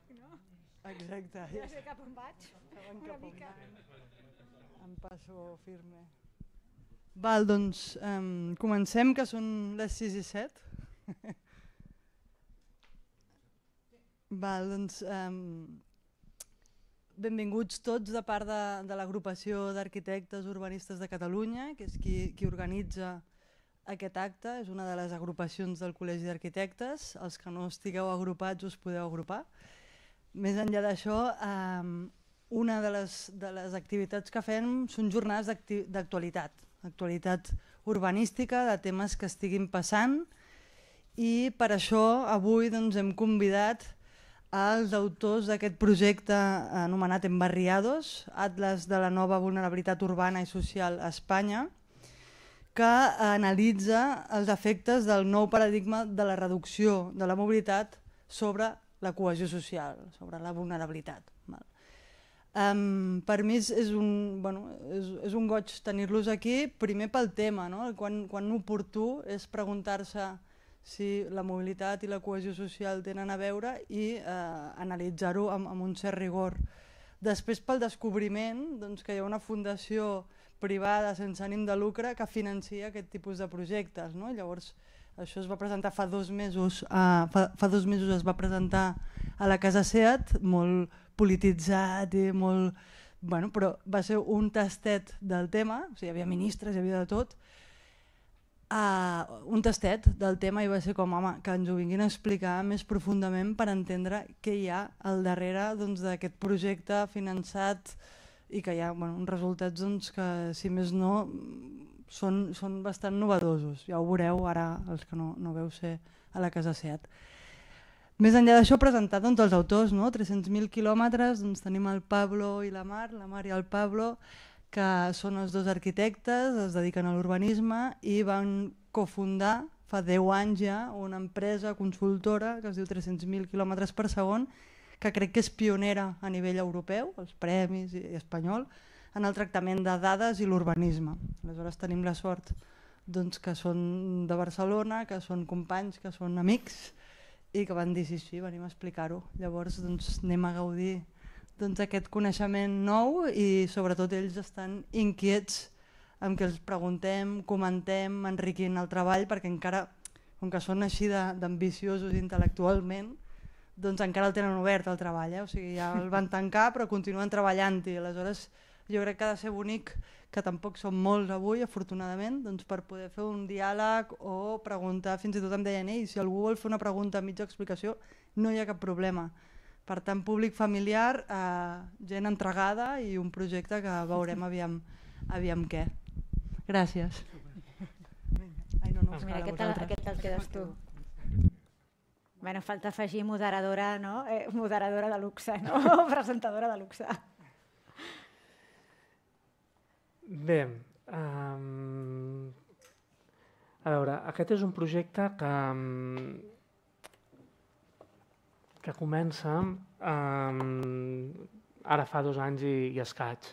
Exacte. Ja sé cap on vaig, una mica. Em passo firme. Val, doncs comencem, que són les 6 i 7. Val, doncs benvinguts tots de part de l'agrupació d'arquitectes urbanistes de Catalunya, que és qui organitza aquest acte. És una de les agrupacions del Col·legi d'Arquitectes. Els que no estigueu agrupats us podeu agrupar. Més enllà d'això, una de les activitats que fem són jornades d'actualitat, actualitat urbanística, de temes que estiguin passant, i per això avui hem convidat els autors d'aquest projecte anomenat Embarriados, Atles de la nova vulnerabilitat urbana i social a Espanya, que analitza els efectes del nou paradigma de la reducció de la mobilitat sobre la cohesió social, sobre la vulnerabilitat. Per mi és un goig tenir-los aquí, primer pel tema, quan oportú és preguntar-se si la mobilitat i la cohesió social tenen a veure i analitzar-ho amb un cert rigor. Després pel descobriment que hi ha una fundació privada sense ànim de lucre que financia aquest tipus de projectes. Llavors això es va presentar fa 2 mesos, fa 2 mesos es va presentar a la Casa SEAT, molt polititzat i molt... però va ser un tastet del tema, hi havia ministres, hi havia de tot, un tastet del tema, i va ser com, home, que ens ho vinguin a explicar més profundament per entendre què hi ha al darrere d'aquest projecte finançat i que hi ha uns resultats que, si més no, són bastant novedosos. Ja ho veureu ara, els que no veu ser a la Casa SEAT. Més enllà d'això, presentar els autors, 300.000 quilòmetres, tenim el Pablo i la Mar i el Pablo, que són els 2 arquitectes, es dediquen a l'urbanisme i van cofundar fa 10 anys ja una empresa consultora que es diu 300.000 quilòmetres per segon, que crec que és pionera a nivell europeu, els premis i espanyol, en el tractament de dades i l'urbanisme. Aleshores tenim la sort que són de Barcelona, que són companys, que són amics i que van dir sí, venim a explicar-ho. Llavors anem a gaudir aquest coneixement nou i sobretot ells estan inquiets amb què els preguntem, comentem, enriquint el treball, perquè encara, com que són així d'ambiciosos intel·lectualment, encara el tenen obert el treball, o sigui, ja el van tancar però continuen treballant-hi. Aleshores jo crec que ha de ser bonic, que tampoc som molts avui, afortunadament, per poder fer un diàleg o preguntar. Fins i tot em deien, si algú vol fer una pregunta a mitja explicació, no hi ha cap problema. Per tant, públic familiar, gent entregada i un projecte que veurem aviam què. Gràcies. Mira, aquest el quedes tu. Falta afegir moderadora, moderadora de luxe, presentadora de luxe. Bé, a veure, aquest és un projecte que comença ara fa 2 anys i escaig.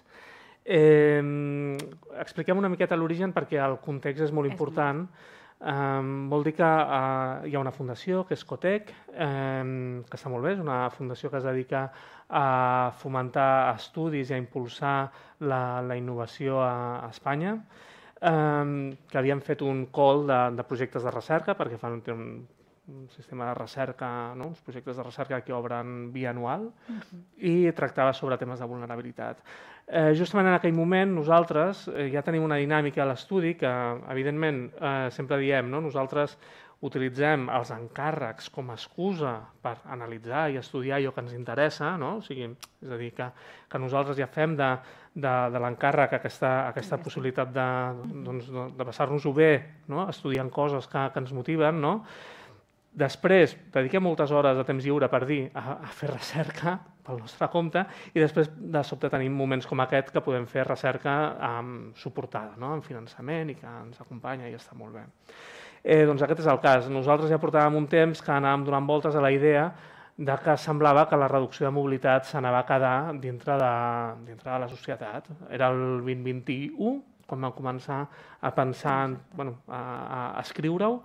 Expliquem una miqueta l'origen perquè el context és molt important. Vol dir que hi ha una fundació que és Cotec, que està molt bé, és una fundació que es dedica a fomentar estudis i a impulsar la innovació a Espanya, que havien fet un call de projectes de recerca perquè fan un sistema de recerca, uns projectes de recerca que obren bianual i tractava sobre temes de vulnerabilitat. Justament en aquell moment nosaltres ja tenim una dinàmica a l'estudi que, evidentment, sempre diem, nosaltres utilitzem els encàrrecs com a excusa per analitzar i estudiar allò que ens interessa, és a dir, que nosaltres ja fem de l'encàrrec aquesta possibilitat de passar-nos-ho bé, estudiant coses que ens motiven. Després dediquem moltes hores de temps lliure per dir a fer recerca pel nostre compte i després de sobte tenim moments com aquest que podem fer recerca suportada, amb finançament i que ens acompanya i està molt bé. Doncs aquest és el cas. Nosaltres ja portàvem un temps que anàvem donant voltes a la idea que semblava que la reducció de mobilitat s'anava a quedar dintre de la societat. Era el 2021 quan vam començar a pensar, a escriure-ho.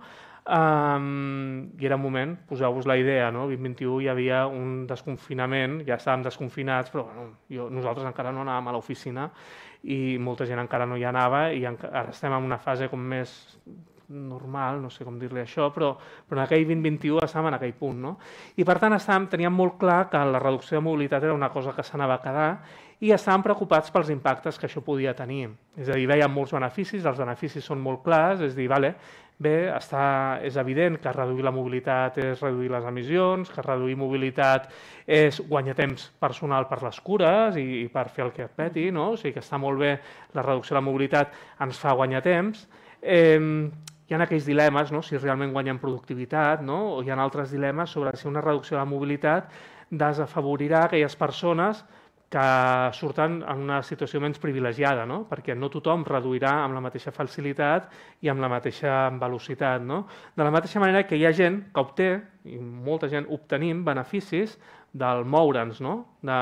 I era un moment, poseu-vos la idea, no? 2021 hi havia un desconfinament, ja estàvem desconfinats, però nosaltres encara no anàvem a l'oficina i molta gent encara no hi anava i ara estem en una fase com més normal, no sé com dir-li això, però en aquell 2021 estàvem en aquell punt, no? I per tant teníem molt clar que la reducció de mobilitat era una cosa que s'anava a quedar i estàvem preocupats pels impactes que això podia tenir. És a dir, veiem molts beneficis, els beneficis són molt clars, és a dir, és evident que reduir la mobilitat és reduir les emissions, que reduir mobilitat és guanyar temps personal per les cures i per fer el que et peti, no? O sigui que està molt bé, la reducció de la mobilitat ens fa guanyar temps. Hi ha aquells dilemes, no? Si realment guanyem productivitat, no? O hi ha altres dilemes sobre si una reducció de la mobilitat desafavorirà aquelles persones que surten en una situació menys privilegiada, no? Perquè no tothom reduirà amb la mateixa facilitat i amb la mateixa velocitat, no? De la mateixa manera que hi ha gent que obté, i molta gent obtenim beneficis del moure'ns, no?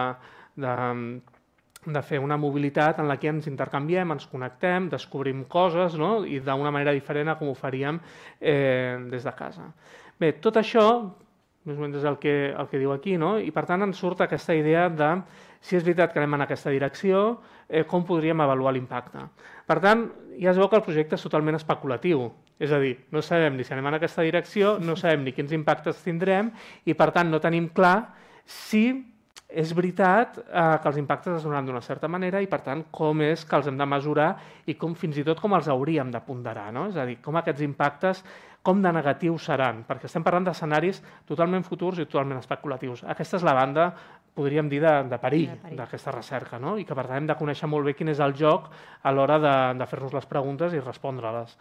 De fer una mobilitat en la que ens intercanviem, ens connectem, descobrim coses, no? I d'una manera diferent a com ho faríem des de casa. Bé, tot això més o menys és el que diu aquí, no? I per tant ens surt aquesta idea de si és veritat que anem en aquesta direcció, com podríem avaluar l'impacte. Per tant, ja es veu que el projecte és totalment especulatiu, és a dir, no sabem ni si anem en aquesta direcció, no sabem ni quins impactes tindrem i per tant no tenim clar si és veritat que els impactes es donaran d'una certa manera i per tant com és que els hem de mesurar i fins i tot com els hauríem de ponderar, no? És a dir, com aquests impactes com de negatius seran, perquè estem parlant d'escenaris totalment futurs i totalment especulatius. Aquesta és la banda, podríem dir, de perill d'aquesta recerca, no? I que per tant hem de conèixer molt bé quin és el joc a l'hora de fer-nos les preguntes i respondre-les.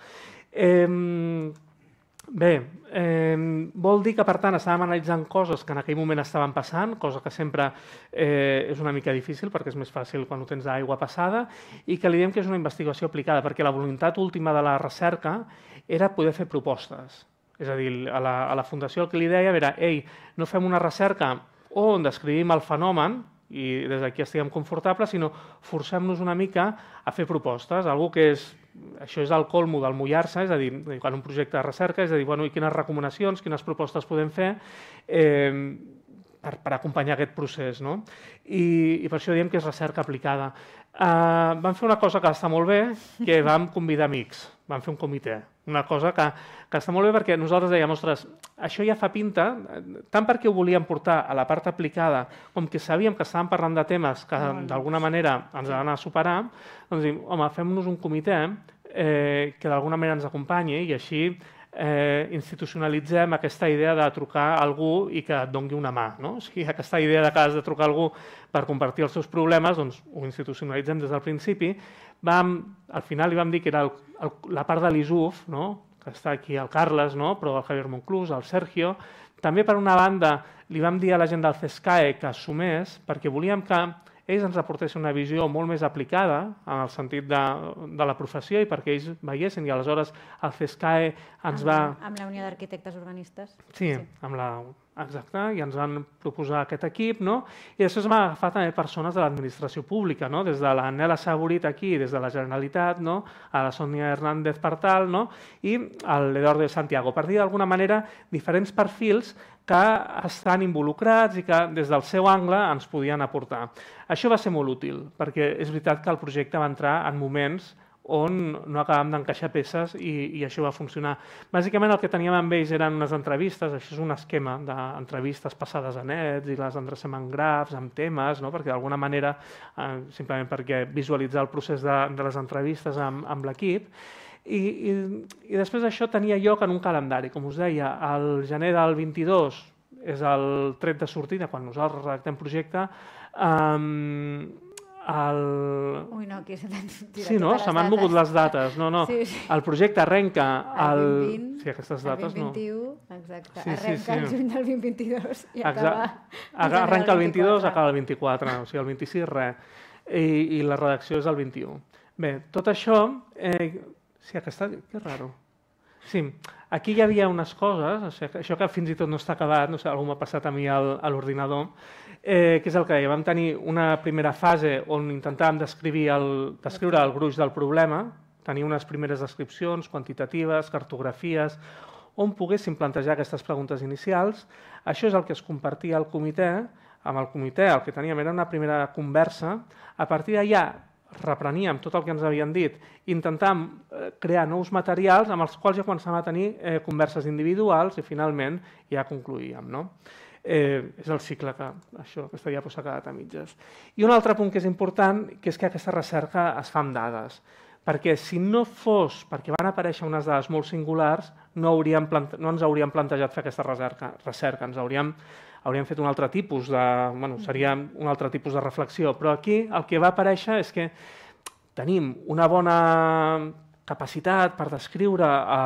Bé, vol dir que per tant estàvem analitzant coses que en aquell moment estaven passant, cosa que sempre és una mica difícil perquè és més fàcil quan ho tens d'aigua passada i que li diem que és una investigació aplicada perquè la voluntat última de la recerca era poder fer propostes. És a dir, a la Fundació el que li deia era no fem una recerca on descrivim el fenomen i des d'aquí estiguem confortables, sinó forcem-nos una mica a fer propostes, això és el colmo del mullar-se, és a dir, quan un projecte de recerca, és a dir, i quines recomanacions, quines propostes podem fer per acompanyar aquest procés, no? I per això diem que és recerca aplicada. Vam fer una cosa que està molt bé, que vam convidar amics, vam fer un comitè, una cosa que està molt bé perquè nosaltres dèiem, ostres, això ja fa pinta, tant perquè ho volíem portar a la part aplicada com que sabíem que estàvem parlant de temes que d'alguna manera ens van a superar, doncs diem, home, fem-nos un comitè que d'alguna manera ens acompanyi i així institucionalitzem aquesta idea de trucar a algú i que et doni una mà, no? O sigui, aquesta idea que has de trucar a algú per compartir els teus problemes, doncs ho institucionalitzem des del principi. Al final li vam dir que era la part de l'ISUF, no? Que està aquí el Carles, no? Però el Javier Monclús, el Sergio. També, per una banda, li vam dir a la gent del CESCAE que assumés, perquè volíem que ells ens aportessin una visió molt més aplicada en el sentit de la professió i perquè ells veiessin i aleshores el CESCAE ens va... Amb la Unió d'Arquitectes Urbanistes. Sí, exacte, i ens van proposar aquest equip, no? I després vam agafar també persones de l'administració pública, no? Des de la Nela Saborit aquí, des de la Generalitat, no? A la Sònia Hernández Partal, no? I l'Eduardo de Santiago. Per dir d'alguna manera diferents perfils que estan involucrats i que des del seu angle ens podien aportar. Això va ser molt útil, perquè és veritat que el projecte va entrar en moments on no acabàvem d'encaixar peces i això va funcionar. Bàsicament el que teníem amb ells eren unes entrevistes, això és un esquema d'entrevistes passades a nets i les endrecem en grafs, amb temes, no? Perquè d'alguna manera, simplement perquè visualitzar el procés de les entrevistes amb l'equip, i després això tenia lloc en un calendari, com us deia, el gener del 22 és el tret de sortida, quan nosaltres redactem projecte, Ui, no, aquí se t'han tirat sí, no? Se m'han mogut les dates. No. Sí. El projecte arrenca el 2020, sí, aquestes dates, el 2021, exacte. Sí, arrenca el juny del 2022 i acaba... Arrenca el 22, acaba el 24, o sigui, el 26 res. I la redacció és el 21. Bé, tot això... Sí, aquesta... Que raro. Sí, aquí hi havia unes coses, o sigui, això que fins i tot no està acabat, no sé, algú m'ha passat a mi a l'ordinador, que és el que deia, vam tenir una primera fase on intentàvem descriure el gruix del problema, tenir unes primeres descripcions quantitatives, cartografies, on poguéssim plantejar aquestes preguntes inicials. Això és el que es compartia al comitè. Amb el comitè el que teníem era una primera conversa. A partir d'allà repreníem tot el que ens havien dit, intentàvem crear nous materials amb els quals ja començàvem a tenir converses individuals i finalment ja concluíem. És el cicle que aquesta diapo s'ha quedat a mitges. I un altre punt que és important, que és que aquesta recerca es fa amb dades, perquè si no fos perquè van aparèixer unes dades molt singulars, no ens hauríem plantejat fer aquesta recerca, ens hauríem fet un altre tipus seria un altre tipus de reflexió, però aquí el que va aparèixer és que tenim una bona capacitat per descriure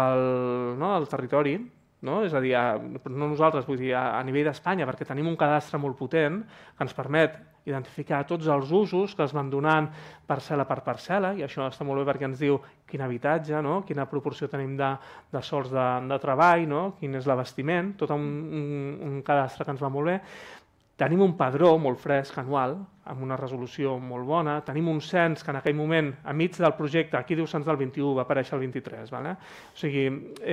el territori, és a dir, no nosaltres, vull dir, a nivell d'Espanya, perquè tenim un cadastre molt potent que ens permet identificar tots els usos que es van donant parcel·la per parcel·la, i això està molt bé perquè ens diu quin habitatge, quina proporció tenim de sols de treball, quin és l'abastiment, tot un cadastre que ens va molt bé. Tenim un padró molt fresc, anual, amb una resolució molt bona. Tenim un cens que en aquell moment, a mig del projecte, aquí diu cens del 21, va aparèixer el 23. O sigui,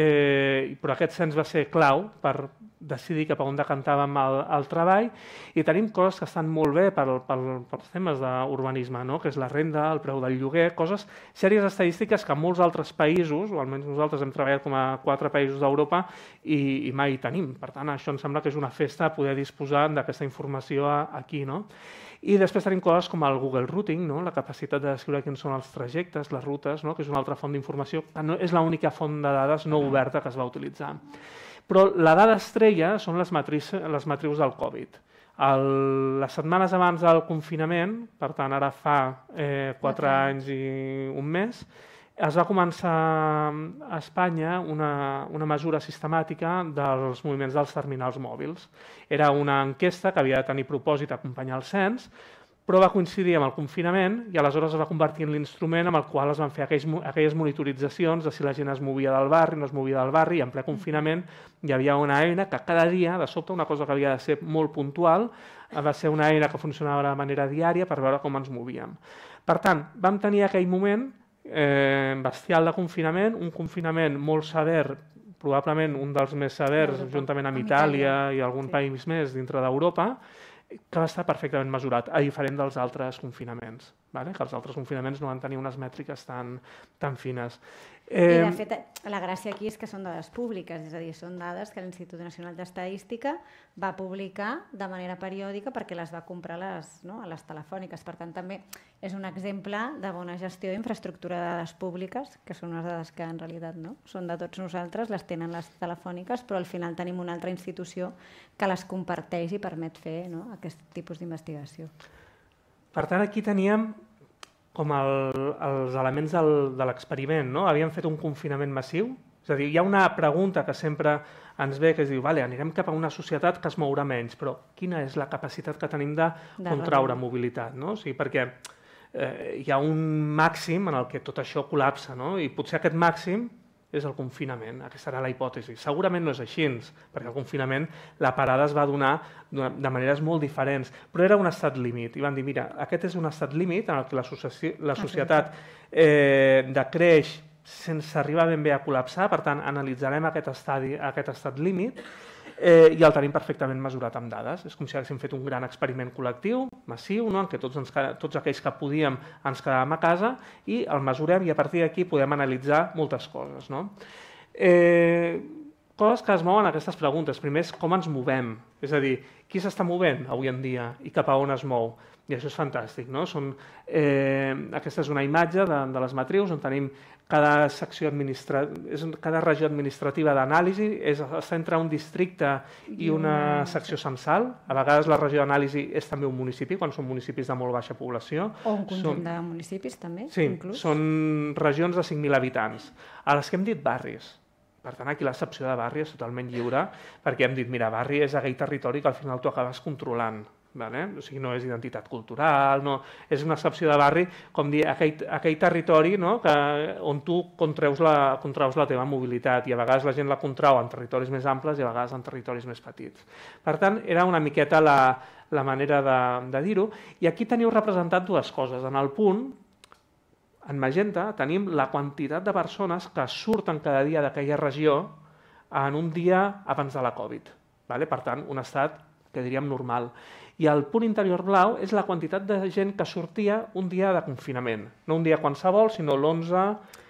però aquest cens va ser clau per decidir cap a on decantàvem el treball, i tenim coses que estan molt bé pels temes d'urbanisme, que és la renda, el preu del lloguer, sèries estadístiques que molts altres països, o almenys nosaltres hem treballat com a 4 països d'Europa, i mai tenim. Per tant, això em sembla que és una festa poder disposar d'aquesta informació aquí. I després tenim coses com el Google Routing, la capacitat de descriure quins són els trajectes, les rutes, que és una altra font d'informació, que és l'única font de dades no oberta que es va utilitzar. Però la dada estrella són les matrius del Covid. Les setmanes abans del confinament, per tant ara fa 4 anys i un mes, es va començar a Espanya una mesura sistemàtica dels moviments dels terminals mòbils. Era una enquesta que havia de tenir propòsit acompanyar el cens, però va coincidir amb el confinament i aleshores es va convertir en l'instrument amb el qual es van fer aquelles monitoritzacions de si la gent es movia del barri, no es movia del barri, i en ple confinament hi havia una eina que cada dia, de sobte, una cosa que havia de ser molt puntual, va ser una eina que funcionava de manera diària per veure com ens movíem. Per tant, vam tenir aquell moment bestial de confinament, un confinament molt sever, probablement un dels més severs, juntament amb Itàlia i algun país més dintre d'Europa, que va estar perfectament mesurat, a diferent dels altres confinaments, que els altres confinaments no van tenir unes mètriques tan fines. I, de fet, la gràcia aquí és que són dades públiques, és a dir, són dades que l'Institut Nacional d'Estadística va publicar de manera periòdica perquè les va comprar a les telefòniques. Per tant, també és un exemple de bona gestió d'infraestructura de dades públiques, que són unes dades que en realitat són de tots nosaltres, les tenen les telefòniques, però al final tenim una altra institució que les comparteix i permet fer aquest tipus d'investigació. Per tant, aquí teníem com els elements de l'experiment. Havíem fet un confinament massiu, és a dir, hi ha una pregunta que sempre ens ve, que es diu, anirem cap a una societat que es mourà menys, però quina és la capacitat que tenim de contraure mobilitat? Perquè hi ha un màxim en el que tot això col·lapsa, i potser aquest màxim és el confinament, aquesta era la hipòtesi. Segurament no és així, perquè el confinament, la parada es va donar de maneres molt diferents, però era un estat límit. I van dir, mira, aquest és un estat límit en el que la societat decreix sense arribar ben bé a col·lapsar, per tant, analitzarem aquest estat límit i el tenim perfectament mesurat amb dades. És com si haguéssim fet un gran experiment col·lectiu, massiu, en què tots aquells que podíem ens quedàvem a casa i el mesurem i a partir d'aquí podem analitzar moltes coses. Coses que es mouen aquestes preguntes. Primer és com ens movem, és a dir, qui s'està movent avui en dia i cap a on es mou. I això és fantàstic. Aquesta és una imatge de les matrius on tenim cada regió administrativa d'anàlisi, està entre un districte i una secció censal. A vegades la regió d'anàlisi és també un municipi, quan són municipis de molt baixa població. O un conjunt de municipis també, inclús. Sí, són regions de 5.000 habitants, a les que hem dit barris. Per tant, aquí l'accepció de barri és totalment lliure, perquè hem dit, mira, barri és aquell territori que al final tu acabes controlant. O sigui, no és identitat cultural, és una excepció de barri, com dir, aquell territori on tu contraus la teva mobilitat, i a vegades la gent la contrau en territoris més amples i a vegades en territoris més petits. Per tant, era una miqueta la manera de dir-ho, i aquí teniu representat dues coses. En el punt, en magenta, tenim la quantitat de persones que surten cada dia d'aquella regió en un dia abans de la Covid. Per tant, un estat que diríem normal. I el punt interior blau és la quantitat de gent que sortia un dia de confinament. No un dia qualsevol, sinó l'11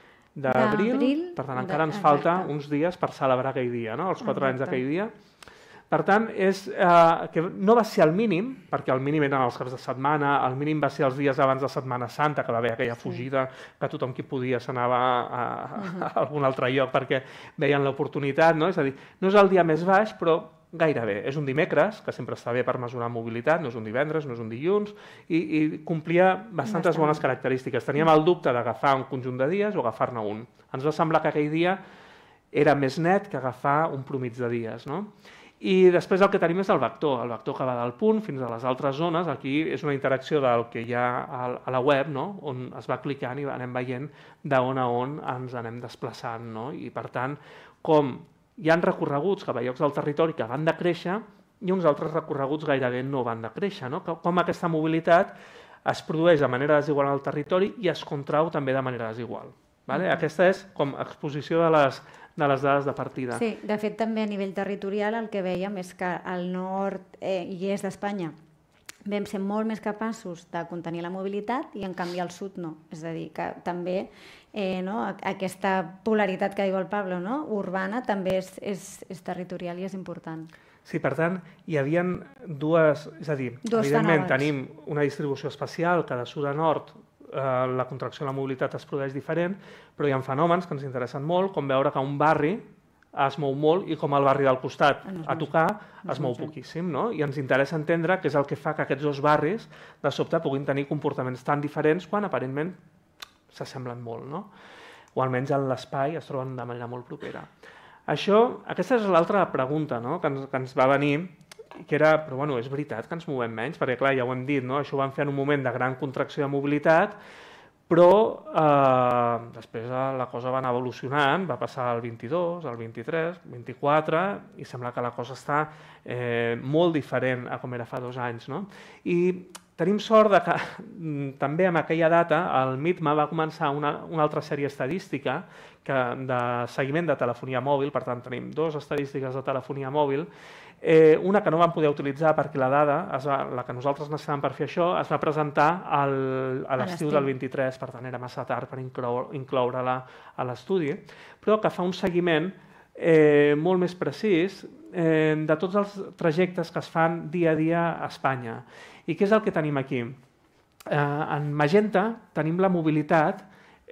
d'abril. Per tant, encara ens falta uns dies per celebrar aquell dia, els 4 anys d'aquell dia. Per tant, que no va ser el mínim, perquè el mínim eren els caps de setmana, el mínim va ser els dies abans de Setmana Santa, que va haver aquella fugida, que tothom qui podia s'anava a algun altre lloc perquè veien l'oportunitat. És a dir, no és el dia més baix, però gairebé. És un dimecres, que sempre està bé per mesurar mobilitat, no és un divendres, no és un dilluns, i complia bastantes bones característiques. Teníem el dubte d'agafar un conjunt de dies o agafar-ne un. Ens va semblar que aquell dia era més net que agafar un promig de dies. I després el que tenim és el vector que va del punt fins a les altres zones. Aquí és una interacció del que hi ha a la web, on es va clicant i anem veient d'on a on ens anem desplaçant. I per tant, com hi ha recorreguts cap a llocs del territori que van decréixer i uns altres recorreguts gairebé no van decréixer. Com aquesta mobilitat es produeix de manera desigual al territori i es contrau també de manera desigual. Aquesta és com exposició de les dades de partida. Sí, de fet també a nivell territorial el que vèiem és que al nord i est d'Espanya vam ser molt més capaços de contenir la mobilitat i en canvi al sud no. És a dir, que també aquesta polaritat que diu el Pablo urbana també és territorial i és important. Sí, per tant, hi havia dues... És a dir, evidentment tenim una distribució espacial que de sud a nord la contracció de la mobilitat es produeix diferent, però hi ha fenòmens que ens interessen molt, com veure que un barri es mou molt i com el barri del costat a tocar es mou poquíssim. I ens interessa entendre què és el que fa que aquests dos barris de sobte puguin tenir comportaments tan diferents quan aparentment s'assemblen molt, o almenys en l'espai es troben de manera molt propera. Aquesta és l'altra pregunta que ens va venir, que era, però és veritat que ens movem menys, perquè clar, ja ho hem dit, això ho vam fer en un moment de gran contracció de mobilitat, però després la cosa va anar evolucionant, va passar al 22, al 23, 24, i sembla que la cosa està molt diferent a com era fa 2 anys. I tenim sort que també en aquella data el MITMA va començar una altra sèrie estadística de seguiment de telefonia mòbil, per tant tenim 2 estadístiques de telefonia mòbil, una que no vam poder utilitzar perquè la dada, la que nosaltres necessitàvem per fer això, es va presentar a l'estiu del 23, per tant era massa tard per incloure-la a l'estudi, però que fa un seguiment molt més precís de tots els trajectes que es fan dia a dia a Espanya. I què és el que tenim aquí? En magenta tenim la mobilitat,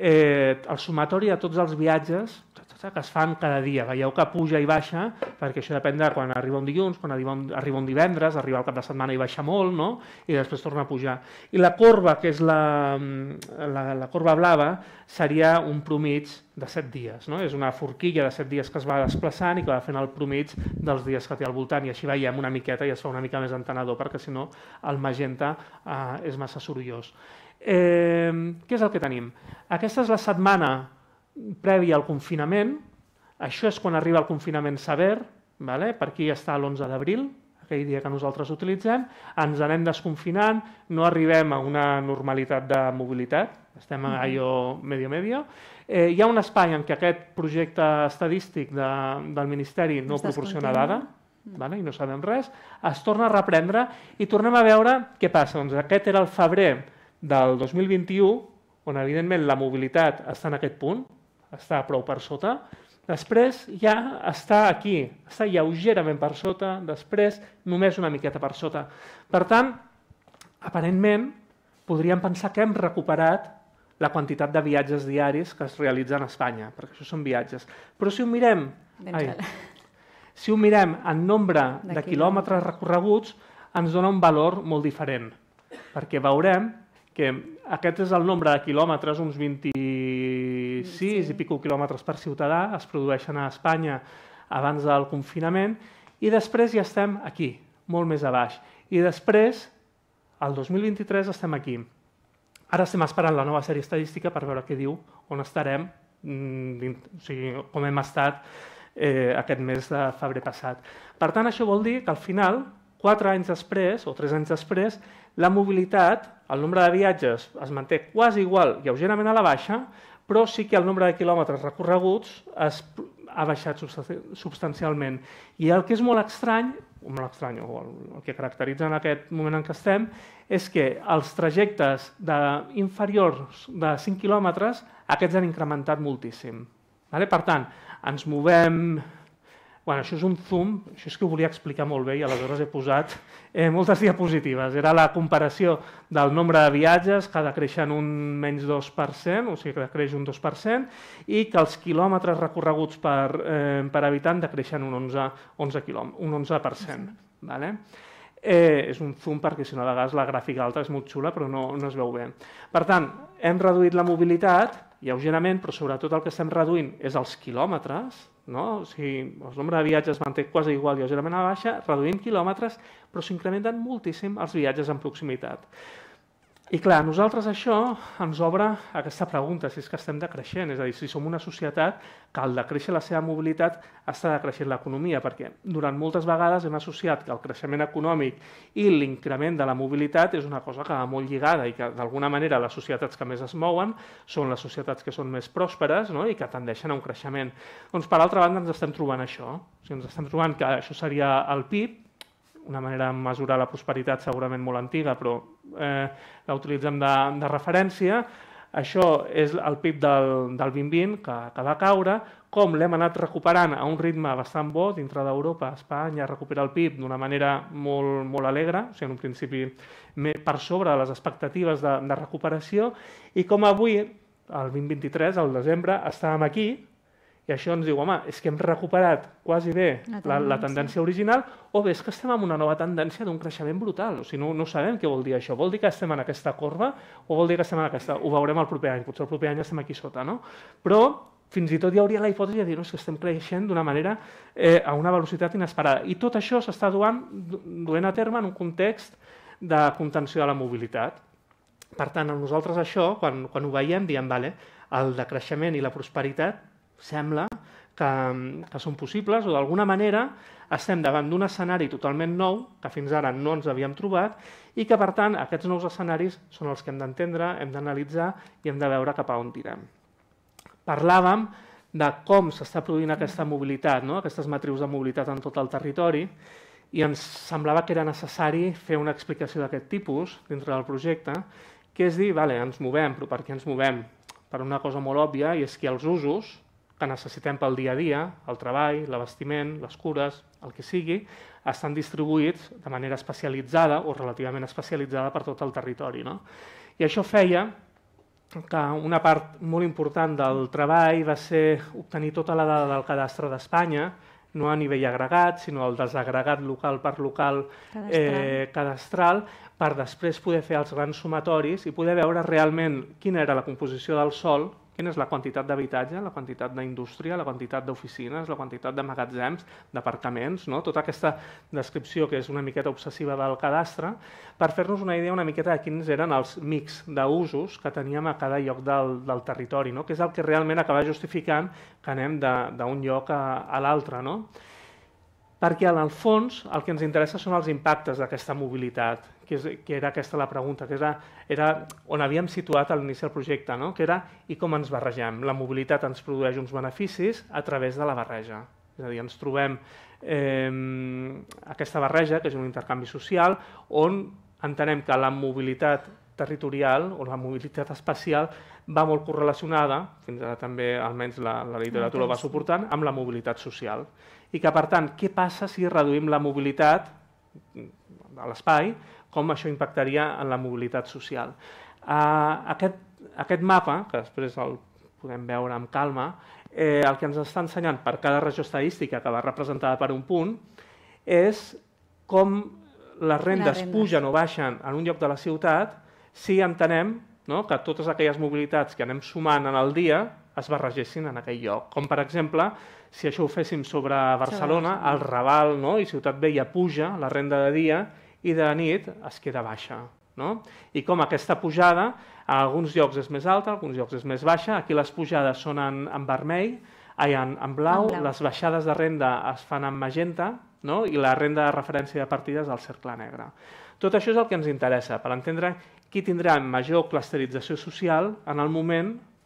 el sumatori de tots els viatges que es fan cada dia. Veieu que puja i baixa, perquè això depèn de quan arriba un dilluns, quan arriba un divendres, arriba el cap de setmana i baixa molt, i després torna a pujar. I la corba, que és la corba blava, seria un promig de 7 dies. És una forquilla de 7 dies que es va desplaçant i que va fent el promig dels dies que té al voltant, i així veiem una miqueta i es fa una mica més entenedor, perquè si no el magenta és massa sorollós. Què és el que tenim? Aquesta és la setmana prèvia al confinament. Això és quan arriba el confinament sever, per aquí està l'11 d'abril, aquell dia que nosaltres utilitzem, ens anem desconfinant, no arribem a una normalitat de mobilitat, estem a allò medio-medio. Hi ha un espai en què aquest projecte estadístic del Ministeri no proporciona dada, i no sabem res, es torna a reprendre i tornem a veure què passa. Aquest era el febrer del 2021, on evidentment la mobilitat està en aquest punt, està prou per sota, després ja està aquí, està lleugerament per sota, després només una miqueta per sota. Per tant, aparentment, podríem pensar que hem recuperat la quantitat de viatges diaris que es realitzen a Espanya, perquè això són viatges. Però si ho mirem en nombre de quilòmetres recorreguts, ens dona un valor molt diferent, perquè veurem que aquest és el nombre de quilòmetres, uns 26 i pico quilòmetres per ciutadà, es produeixen a Espanya abans del confinament, i després ja estem aquí, molt més a baix. I després, el 2023, estem aquí. Ara estem esperant la nova sèrie estadística per veure què diu, on estarem, com hem estat aquest mes de febrer passat. Per tant, això vol dir que al final, 4 anys després, o 3 anys després, la mobilitat, el nombre de viatges es manté quasi igual, lleugerament a la baixa, però sí que el nombre de quilòmetres recorreguts ha baixat substancialment. I el que és molt estrany, o el que caracteritza en aquest moment en què estem, és que els trajectes inferiors de 5 quilòmetres, aquests han incrementat moltíssim. Per tant, ens movem... Això és un zoom, això és que ho volia explicar molt bé i aleshores he posat moltes diapositives. Era la comparació del nombre de viatges que ha de créixer en un menys 2%, o sigui que creix un 2%, i que els quilòmetres recorreguts per habitant decreixen un 11%. És un zoom perquè si no de vegades la gràfica alta és molt xula però no es veu bé. Per tant, hem reduït la mobilitat lleugerament, però sobretot el que estem reduint és els quilòmetres, o sigui, el nombre de viatges manté quasi igual, lleugerament a la baixa, reduïm quilòmetres, però s'incrementen moltíssim els viatges en proximitat. I clar, a nosaltres això ens obre aquesta pregunta, si és que estem decreixent, és a dir, si som una societat que al decréixer la seva mobilitat està decreixent l'economia, perquè durant moltes vegades hem associat que el creixement econòmic i l'increment de la mobilitat és una cosa que va molt lligada i que d'alguna manera les societats que més es mouen són les societats que són més pròsperes i que tendeixen a un creixement. Doncs per altra banda ens estem trobant això, ens estem trobant que això seria el PIB, una manera de mesurar la prosperitat segurament molt antiga, però la utilitzem de referència. Això és el PIB del 2020 que va caure, com l'hem anat recuperant a un ritme bastant bo dintre d'Europa. Espanya recupera el PIB d'una manera molt alegre, o sigui, en un principi per sobre de les expectatives de recuperació, i com avui, el 2023, al desembre, estàvem aquí, i això ens diu, home, és que hem recuperat quasi bé la tendència original, o bé és que estem en una nova tendència d'un creixement brutal. O sigui, no sabem què vol dir això. Vol dir que estem en aquesta corba o vol dir que estem en aquesta? Ho veurem el proper any. Potser el proper any estem aquí sota, no? Però fins i tot hi hauria la hipòtesi de dir que estem creixent d'una manera a una velocitat inesperada. I tot això s'està duent a terme en un context de contenció de la mobilitat. Per tant, a nosaltres això, quan ho veiem, diem, el decreixement i la prosperitat sembla que són possibles o d'alguna manera estem davant d'un escenari totalment nou que fins ara no ens havíem trobat i que, per tant, aquests nous escenaris són els que hem d'entendre, hem d'analitzar i hem de veure cap a on tirem. Parlàvem de com s'està produint aquesta mobilitat, aquestes matrius de mobilitat en tot el territori, i ens semblava que era necessari fer una explicació d'aquest tipus dintre del projecte, que és dir, ens movem, però per què ens movem? Per una cosa molt òbvia, i és que els usos que necessitem pel dia a dia, el treball, l'abastiment, les cures, el que sigui, estan distribuïts de manera especialitzada o relativament especialitzada per tot el territori. I això feia que una part molt important del treball va ser obtenir tota la dada del cadastre d'Espanya, no a nivell agregat, sinó el desagregat local per local cadastral, per després poder fer els grans sumatoris i poder veure realment quina era la composició del sòl, quina és la quantitat d'habitatge, la quantitat d'indústria, la quantitat d'oficines, la quantitat de magatzems, d'apartaments, tota aquesta descripció que és una miqueta obsessiva del cadastre, per fer-nos una idea una miqueta de quins eren els mix d'usos que teníem a cada lloc del territori, que és el que realment acaba justificant que anem d'un lloc a l'altre. Perquè en el fons el que ens interessa són els impactes d'aquesta mobilitat, que era aquesta la pregunta, que era on havíem situat a l'inici del projecte, que era i com ens barregem. La mobilitat ens produeix uns beneficis a través de la barreja. És a dir, ens trobem aquesta barreja, que és un intercanvi social, on entenem que la mobilitat territorial o la mobilitat espacial va molt correlacionada, fins ara també almenys la literatura ho va suportant, amb la mobilitat social. I que, per tant, què passa si reduïm la mobilitat a l'espai, com això impactaria en la mobilitat social. Aquest mapa, que després el podem veure amb calma, el que ens està ensenyant per cada regió estadística que va representada per un punt és com les rendes pugen o baixen en un lloc de la ciutat si entenem que totes aquelles mobilitats que anem sumant en el dia es barregessin en aquell lloc. Com, per exemple, si això ho féssim sobre Barcelona, el Raval i Ciutat Vella puja la renda de dia i de nit es queda baixa. I com aquesta pujada en alguns llocs és més alta, en alguns llocs és més baixa, aquí les pujades són en vermell, en blau, les baixades de renda es fan en magenta i la renda de referència de partida és el cercle negre. Tot això és el que ens interessa, per entendre qui tindrà major clusterització social en el moment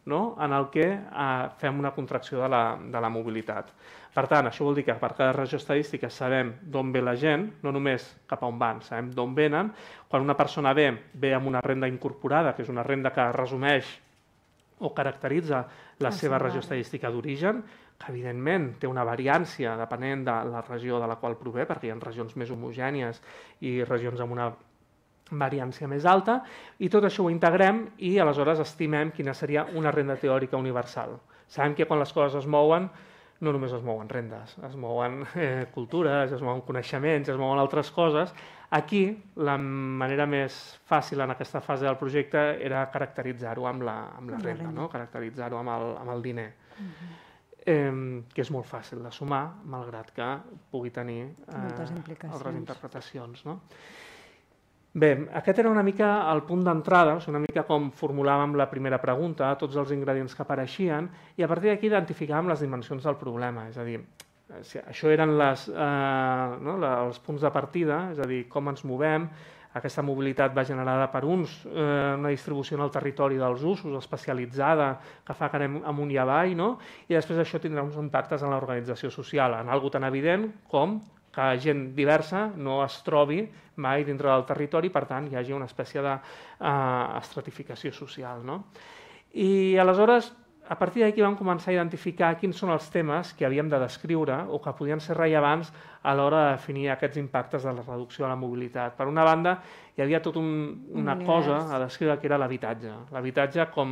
en el que fem una contracció de la mobilitat. Per tant, això vol dir que per cada regió estadística sabem d'on ve la gent, no només cap a on van, sabem d'on venen. Quan una persona ve amb una renda incorporada, que és una renda que resumeix o caracteritza la seva regió estadística d'origen, que evidentment té una variància depenent de la regió de la qual prové, perquè hi ha regions més homogènies i regions amb una variància més alta, i tot això ho integrem i aleshores estimem quina seria una renda teòrica universal. Sabem que quan les coses es mouen, no només es mouen rendes, es mouen cultures, es mouen coneixements, es mouen altres coses. Aquí, la manera més fàcil en aquesta fase del projecte era caracteritzar-ho amb la renda, no? Caracteritzar-ho amb el diner. Que és molt fàcil de sumar, malgrat que pugui tenir altres interpretacions. Bé, aquest era una mica el punt d'entrada, una mica com formulàvem la primera pregunta, tots els ingredients que apareixien, i a partir d'aquí identificàvem les dimensions del problema, és a dir, això eren els punts de partida, és a dir, com ens movem. Aquesta mobilitat va generada per uns, una distribució en el territori dels usos especialitzada que fa que anem amunt i avall, i després això tindrà uns impactes en l'organització social, en algo tan evident com que gent diversa no es trobi mai dintre del territori, per tant hi hagi una espècie d'estratificació social. I aleshores, a partir d'aquí vam començar a identificar quins són els temes que havíem de descriure o que podien ser rellevants a l'hora de definir aquests impactes de la reducció de la mobilitat. Per una banda, hi havia tota una cosa a descriure que era l'habitatge. L'habitatge com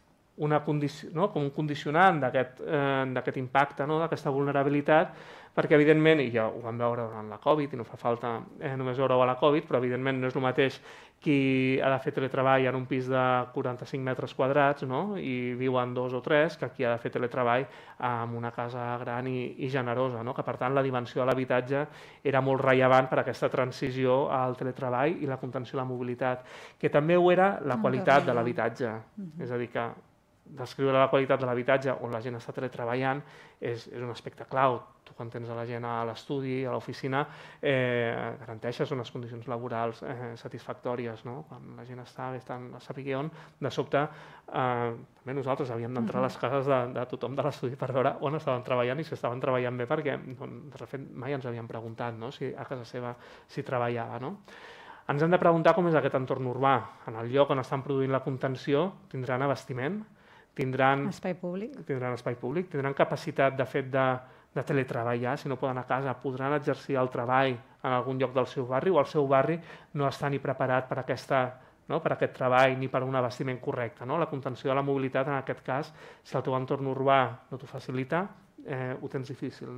un condicionant d'aquest impacte, d'aquesta vulnerabilitat, perquè evidentment, i ja ho vam veure durant la Covid, i no fa falta només veure-ho a la Covid, però evidentment no és el mateix qui ha de fer teletreball en un pis de 45 metres quadrats i viu en 2 o 3 que qui ha de fer teletreball en una casa gran i generosa, que per tant la dimensió de l'habitatge era molt rellevant per aquesta transició al teletreball i la contenció de la mobilitat, que també ho era la qualitat de l'habitatge, és a dir que descriure la qualitat de l'habitatge on la gent està teletreballant és un aspecte clau. Tu quan tens la gent a l'estudi, a l'oficina, garanteixes unes condicions laborals satisfactòries. Quan la gent està a saber on, de sobte, també nosaltres havíem d'entrar a les cases de tothom de l'estudi per veure on estaven treballant i si estaven treballant bé, perquè de fet mai ens havíem preguntat si a casa seva s'hi treballava. Ens hem de preguntar com és aquest entorn urbà. En el lloc on estan produint la contenció tindran abastiment, tindran espai públic, tindran capacitat de fet de teletreballar, si no poden a casa, podran exercir el treball en algun lloc del seu barri o el seu barri no està ni preparat per aquest treball ni per un abastiment correcte. La contenció de la mobilitat, en aquest cas, si el teu entorn urbà no t'ho facilita, ho tens difícil.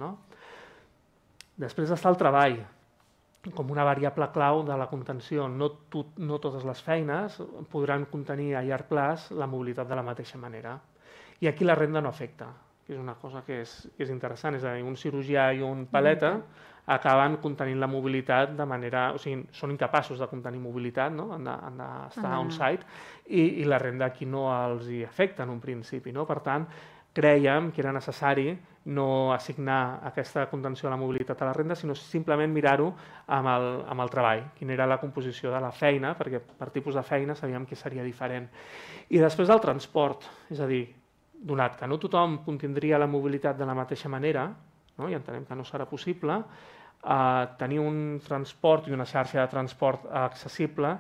Després està el treball, com una variable clau de la contenció. No totes les feines podran contenir a llarg termini la mobilitat de la mateixa manera. I aquí la renda no afecta, que és una cosa que és interessant. És a dir, un cirurgià i un paleta acaben contenint la mobilitat de manera... O sigui, són incapaços de contenir mobilitat, han d'estar on-site, i la renda aquí no els hi afecta en un principi. Per tant, crèiem que era necessari no assignar aquesta contenció de la mobilitat a la renda, sinó simplement mirar-ho amb el treball, quina era la composició de la feina, perquè per tipus de feina sabíem que seria diferent. I després el transport, és a dir, donat que no tothom contindria la mobilitat de la mateixa manera, i entenem que no serà possible, tenir un transport i una xarxa de transport accessible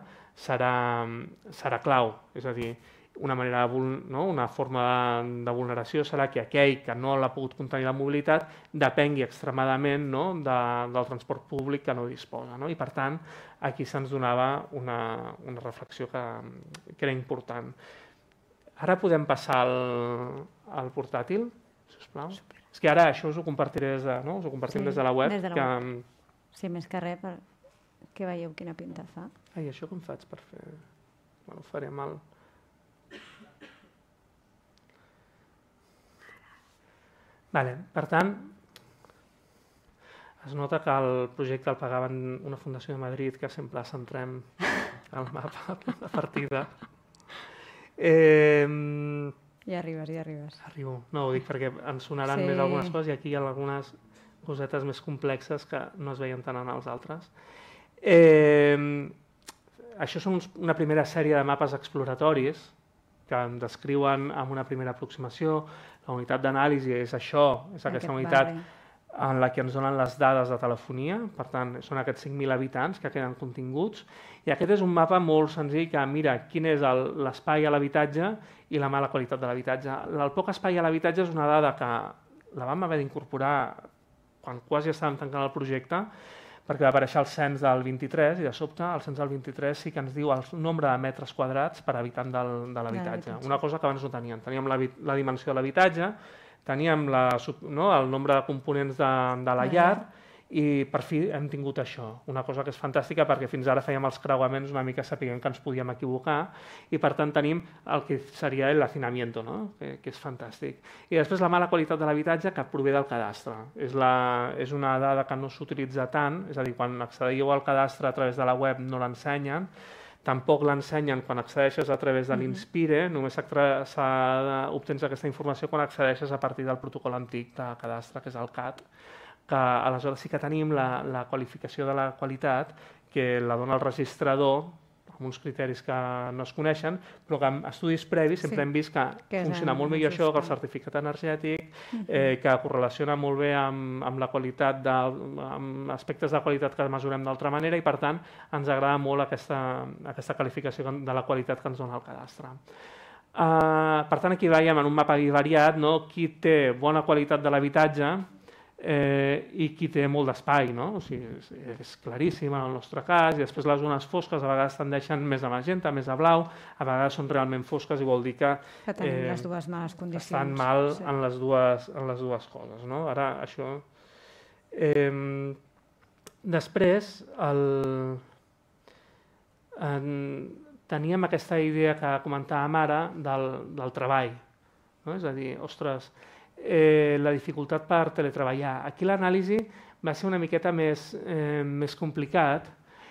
serà clau, és a dir, una forma de vulneració serà que aquell que no l'ha pogut contenir la mobilitat depengui extremadament del transport públic que no disposa. I per tant, aquí se'ns donava una reflexió que era important. Ara podem passar al portàtil, sisplau. És que ara això us ho compartiré des de la web. Sí, més que res, que veieu quina pinta fa. Ai, això com faig per fer... Ho faré mal. Per tant, es nota que el projecte el pagaven una fundació de Madrid, que sempre centrem el mapa de partida. Ja arribes. Arribo. No, ho dic perquè ens sonaran més algunes coses i aquí hi ha algunes cosetes més complexes que no es veien tant en els altres. Això són una primera sèrie de mapes exploratoris que em descriuen amb una primera aproximació. La unitat d'anàlisi és això, és aquesta unitat en la que ens donen les dades de telefonia, per tant, són aquests 5.000 habitants que queden continguts, i aquest és un mapa molt senzill que mira quin és l'espai a l'habitatge i la mala qualitat de l'habitatge. El poc espai a l'habitatge és una dada que la vam haver d'incorporar quan quasi estàvem tancant el projecte, perquè va aparèixer el cens del 23 i de sobte el cens del 23 sí que ens diu el nombre de metres quadrats per habitant de l'habitatge, una cosa que abans no teníem. Teníem la dimensió de l'habitatge, teníem el nombre de components de la llar i per fi hem tingut això, una cosa que és fantàstica perquè fins ara fèiem els creuaments una mica sapiguem que ens podíem equivocar i per tant tenim el que seria el hacinamiento, que és fantàstic. I després la mala qualitat de l'habitatge que prové del cadastre. És una dada que no s'utilitza tant, és a dir, quan accediu al cadastre a través de la web no l'ensenyen, tampoc l'ensenyen quan accedeixes a través de l'Inspire, només obtens aquesta informació quan accedeixes a partir del protocol antic de cadastre, que és el CAT, que aleshores sí que tenim la qualificació de la qualitat, que la dona el registrador, amb uns criteris que no es coneixen, però que amb estudis previs sempre hem vist que funciona molt millor això que el certificat energètic, que correlaciona molt bé amb la qualitat, amb aspectes de qualitat que mesurem d'altra manera i, per tant, ens agrada molt aquesta qualificació de la qualitat que ens dona el cadastre. Per tant, aquí veiem en un mapa variat qui té bona qualitat de l'habitatge i qui té molt d'espai, o sigui, és claríssim en el nostre cas, i després les zones fosques a vegades tendeixen més a magenta, més a blau, a vegades són realment fosques i vol dir que tenim les dues males condicions. Estan mal en les dues coses. Ara, això... Després, teníem aquesta idea que comentàvem ara del treball, és a dir, ostres, la dificultat per teletreballar. Aquí l'anàlisi va ser una miqueta més complicat.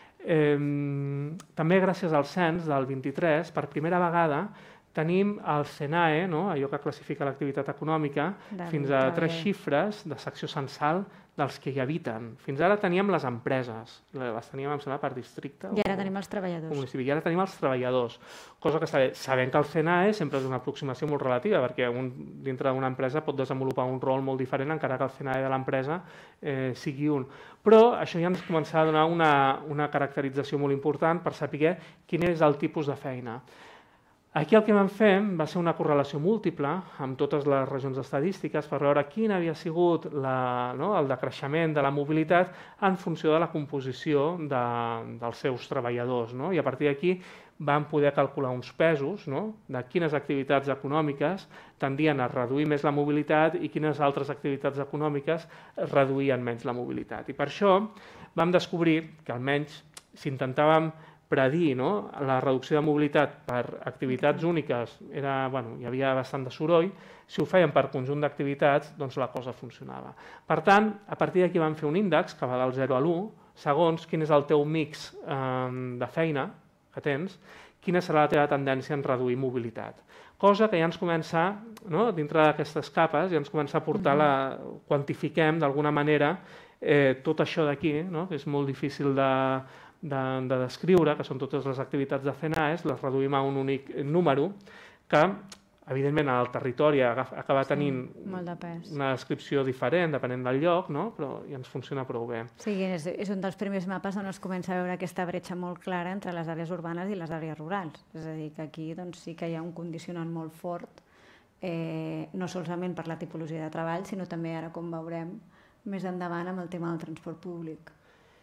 També gràcies al cens del 23, per primera vegada, tenim el CENAE, allò que classifica l'activitat econòmica, fins a 3 xifres de secció censal dels que hi habiten. Fins ara teníem les empreses, les teníem, em sembla, per districte. I ara tenim els treballadors. I ara tenim els treballadors, cosa que sabem que el CNAE sempre és una aproximació molt relativa, perquè dintre d'una empresa pot desenvolupar un rol molt diferent encara que el CNAE de l'empresa sigui un. Però això ja ens començava a donar una caracterització molt important per saber quin és el tipus de feina. Aquí el que vam fer va ser una correlació múltiple amb totes les regions estadístiques per veure quin havia sigut el decreixement de la mobilitat en funció de la composició dels seus treballadors. I a partir d'aquí vam poder calcular uns pesos de quines activitats econòmiques tendien a reduir més la mobilitat i quines altres activitats econòmiques reduïen menys la mobilitat. I per això vam descobrir que almenys si intentàvem predir la reducció de mobilitat per activitats úniques, hi havia bastant de soroll, si ho fèiem per conjunt d'activitats, doncs la cosa funcionava. Per tant, a partir d'aquí vam fer un índex que va del 0 a l'1, segons quin és el teu mix de feina que tens, quina serà la teva tendència en reduir mobilitat. Cosa que ja ens comença, dintre d'aquestes capes, ja ens comença a portar quantifiquem d'alguna manera tot això d'aquí, que és molt difícil de descriure, que són totes les activitats de CNAES, les reduïm a un únic número que, evidentment, al territori acaba tenint una descripció diferent, depenent del lloc, però ja ens funciona prou bé. Sí, és un dels primers mapes on es comença a veure aquesta bretxa molt clara entre les àrees urbanes i les àrees rurals. És a dir, que aquí sí que hi ha un condicionant molt fort, no solament per la tipologia de treball, sinó també ara, com veurem, més endavant amb el tema del transport públic.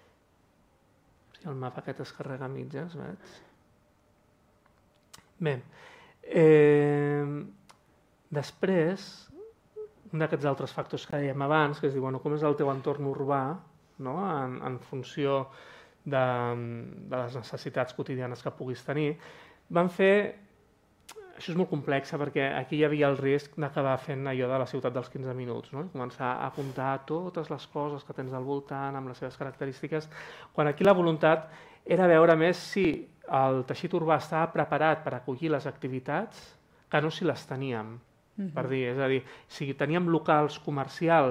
El mapa aquest es carrega a mitges, veig. Bé, després, un d'aquests altres factors que dèiem abans, que és dir, com és el teu entorn urbà, en funció de les necessitats quotidianes que puguis tenir, vam fer... Això és molt complex perquè aquí hi havia el risc d'acabar fent allò de la ciutat dels 15 minuts, començar a apuntar totes les coses que tens al voltant amb les seves característiques, quan aquí la voluntat era veure més si el teixit urbà estava preparat per acollir les activitats que no si les teníem. Per dir, és a dir, si teníem locals comercials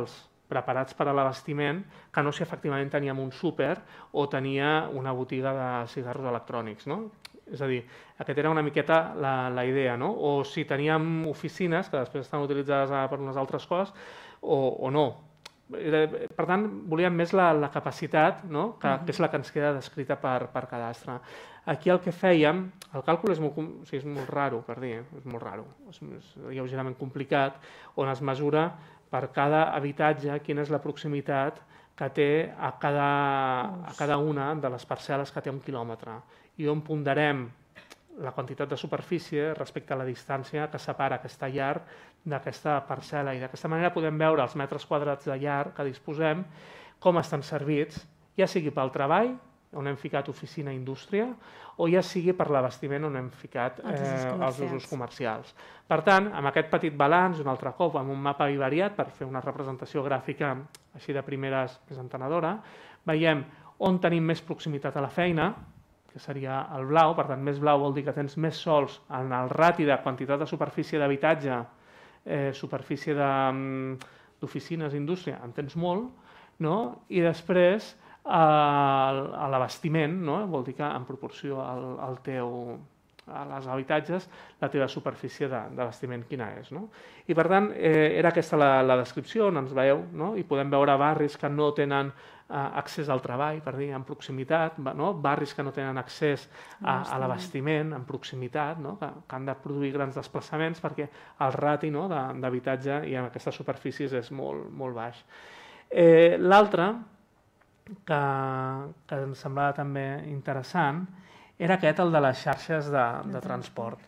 preparats per a l'abastiment que no si efectivament teníem un súper o tenia una botiga de cigarros electrònics, no? És a dir, aquesta era una miqueta la idea, no? O si teníem oficines que després estan utilitzades per unes altres coses o no. Per tant, volíem més la capacitat, no? que és la que ens queda descrita per cadastre. Aquí el que fèiem, el càlcul és molt raro, per dir, és molt raro, és lleugerament complicat, on es mesura per cada habitatge quina és la proximitat que té a cada una de les parcel·les que té 1 quilòmetre i on ponderem la quantitat de superfície respecte a la distància que separa aquesta llar d'aquesta parcel·la i d'aquesta manera podem veure els metres quadrats de llar que disposem, com estan servits, ja sigui pel treball, on hem ficat oficina i indústria, o ja sigui per l'abastiment on hem ficat els usos comercials. Per tant, amb aquest petit balanç, un altre cop, amb un mapa variat per fer una representació gràfica així de primeres més entenedora, veiem on tenim més proximitat a la feina, que seria el blau, per tant, més blau vol dir que tens més sols en el rati de quantitat de superfície d'habitatge, superfície d'oficines, indústria, en tens molt, i després a l'abastiment, vol dir que en proporció a les habitatges, la teva superfície d'abastiment quina és. I per tant, era aquesta la descripció on ens veieu, i podem veure barris que no tenen accés al treball, per dir, en proximitat, barris que no tenen accés a l'abastiment, en proximitat, que han de produir grans desplaçaments perquè el rati d'habitatge i en aquestes superfícies és molt baix. L'altre, que ens semblava també interessant, era aquest, el de les xarxes de transport.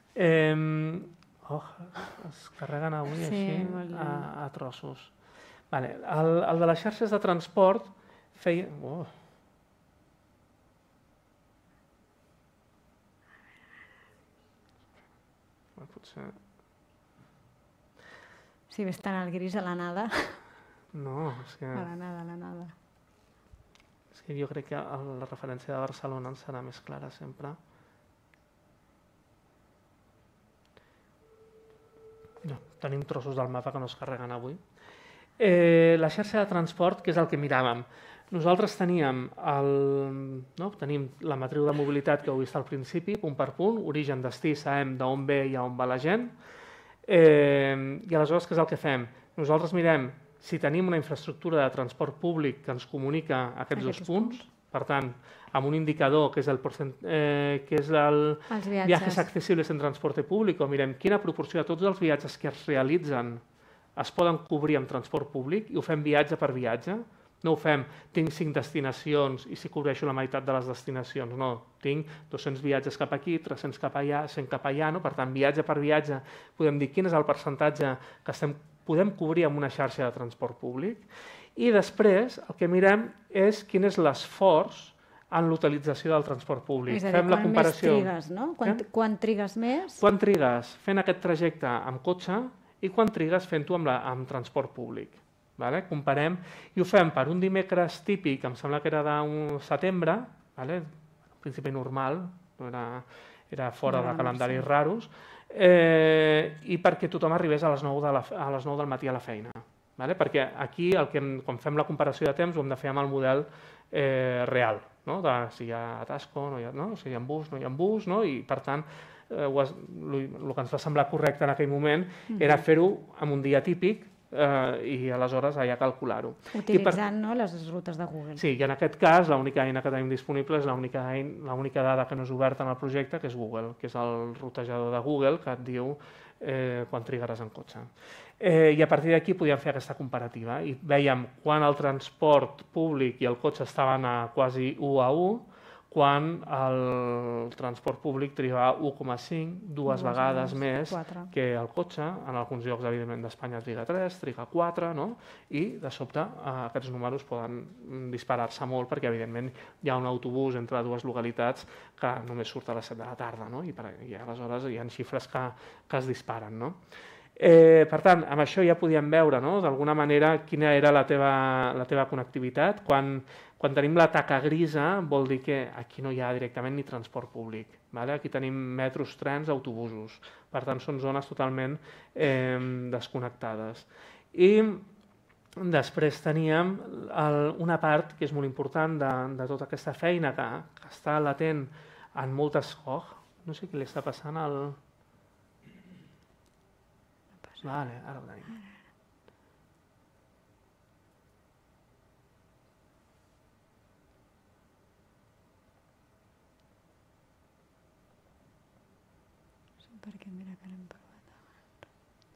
Es carreguen avui així a trossos. El de les xarxes de transport feia... Potser... Si ves tant el gris a la nada... No, és que... A la nada. És que jo crec que la referència de Barcelona ens serà més clara sempre. No, tenim trossos del mapa que no es carreguen avui. La xarxa de transport, que és el que miràvem. Nosaltres tenim la matriu de mobilitat que heu vist al principi, punt per punt, origen, destí, sabem d'on ve i on va la gent. I aleshores què és el que fem? Nosaltres mirem si tenim una infraestructura de transport públic que ens comunica aquests dos punts, per tant, amb un indicador que és el viatges accessibles en transporte públic, mirem quina proporció de tots els viatges que es realitzen es poden cobrir amb transport públic i ho fem viatge per viatge. No ho fem, tinc 5 destinacions i si cobreixo la meitat de les destinacions. No, tinc 200 viatges cap aquí, 300 cap allà, 100 cap allà. Per tant, viatge per viatge podem dir quin és el percentatge que podem cobrir amb una xarxa de transport públic. I després el que mirem és quin és l'esforç en l'utilització del transport públic. És a dir, quan més trigues, no? Quan trigues més? Quan trigues fent aquest trajecte amb cotxe i quan trigues fent-ho amb transport públic. Comparem i ho fem per un dimecres típic, em sembla que era d'un setembre, en principi normal, era fora de calendaris raros, i perquè tothom arribés a les 9 del matí a la feina. Perquè aquí, quan fem la comparació de temps, ho hem de fer amb el model real, de si hi ha atasco, si hi ha bus, no hi ha bus, i per tant el que ens va semblar correcte en aquell moment era fer-ho en un dia típic i aleshores allà calcular-ho. Utilitzant les rutes de Google. Sí, i en aquest cas l'única eina que tenim disponible és l'única dada que no és oberta en el projecte, que és Google, que és el rutejador de Google que et diu quan trigaràs en cotxe. I a partir d'aquí podíem fer aquesta comparativa i vèiem quan el transport públic i el cotxe estaven a quasi 1 a 1, quan el transport públic trigava 1,5, dues vegades més que el cotxe. En alguns llocs, evidentment, d'Espanya triga 3, triga 4, i de sobte aquests números poden disparar-se molt perquè, evidentment, hi ha un autobús entre dues localitats que només surt a les 7 de la tarda i aleshores hi ha xifres que es disparen. Per tant, amb això ja podíem veure d'alguna manera quina era la teva connectivitat. Quan tenim la taca grisa vol dir que aquí no hi ha directament ni transport públic. Aquí tenim metros, trens, autobusos. Per tant, són zones totalment desconnectades. I després teníem una part que és molt important de tota aquesta feina que està latent en moltes... No sé què li està passant al... Vale, ara ho tenim. Perquè mira que l'hem provat abans.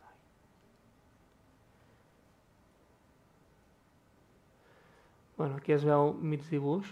Bueno, aquí es veu mig dibuix.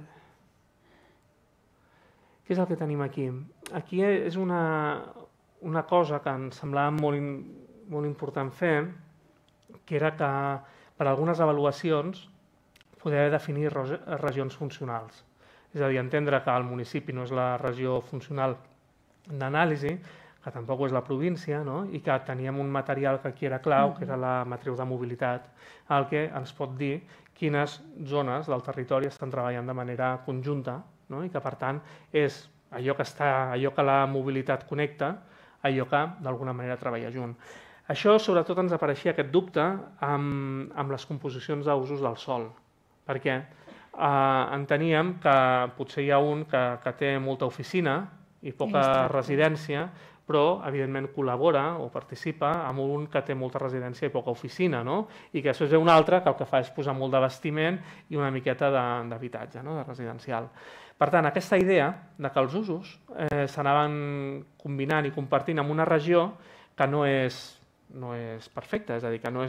Què és el que tenim aquí? Aquí és una cosa que ens semblava molt important fer, que era que per a algunes avaluacions poder definir regions funcionals. És a dir, entendre que el municipi no és la regió funcional d'anàlisi, que tampoc és la província, no? I que teníem un material que aquí era clau, que era la matriu de mobilitat, el que ens pot dir quines zones del territori estan treballant de manera conjunta, no? I que, per tant, és allò que la mobilitat connecta, allò que d'alguna manera treballa junt. Això, sobretot, ens apareixia aquest dubte amb les composicions d'usos del sòl, perquè enteníem que potser hi ha un que té molta oficina i poca residència, però, evidentment, col·labora o participa amb un que té molta residència i poca oficina, no? I que després ve un altre que el que fa és posar molt de vestiment i una miqueta d'habitatge, no? De residencial. Per tant, aquesta idea de que els usos s'anaven combinant i compartint en una regió que no és perfecta, és a dir, que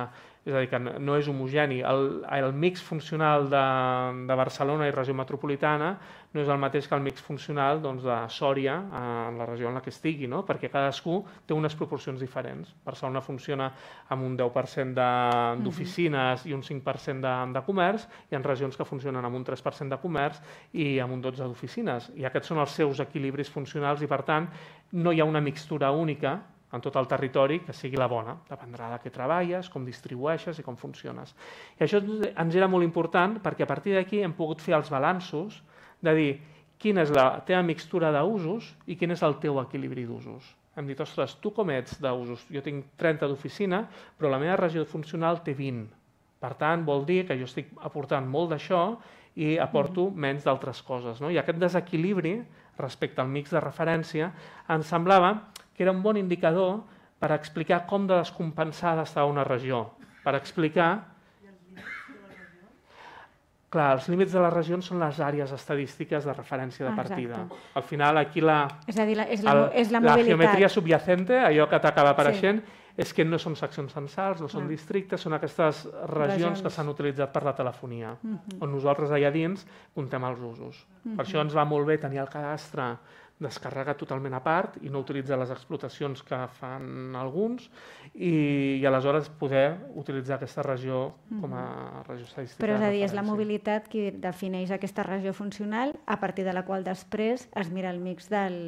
no és homogeni. El mix funcional de Barcelona i regió metropolitana no és el mateix que el mix funcional de Sòria en la regió en la que estigui, perquè cadascú té unes proporcions diferents. Barcelona funciona amb un 10% d'oficines i un 5% de comerç, i en regions que funcionen amb un 3% de comerç i amb un 12% d'oficines. I aquests són els seus equilibris funcionals i, per tant, no hi ha una mixtura única en tot el territori que sigui la bona. Dependrà de què treballes, com distribueixes i com funciones. I això ens era molt important perquè a partir d'aquí hem pogut fer els balanços de dir quina és la teva mixtura d'usos i quin és el teu equilibri d'usos. Hem dit, ostres, tu com ets d'usos? Jo tinc 30 d'oficina, però la meva regió funcional té 20. Per tant, vol dir que jo estic aportant molt d'això i aporto menys d'altres coses. I aquest desequilibri respecte al mix de referència ens semblava que era un bon indicador per explicar com de descompensada estava una regió, per explicar... I els límits de la regió? Clar, els límits de les regions són les àrees estadístiques de referència de partida. Al final, aquí la geometria subyacente, allò que t'acaba apareixent, és que no són seccions censals, no són districtes, són aquestes regions que s'han utilitzat per la telefonia, on nosaltres allà dins comptem els usos. Per això ens va molt bé tenir el cadastre descarregat totalment a part i no utilitzar les explotacions que fan alguns i aleshores poder utilitzar aquesta regió com a regió estadística. Però és a dir, és la mobilitat qui defineix aquesta regió funcional a partir de la qual després es mira el mix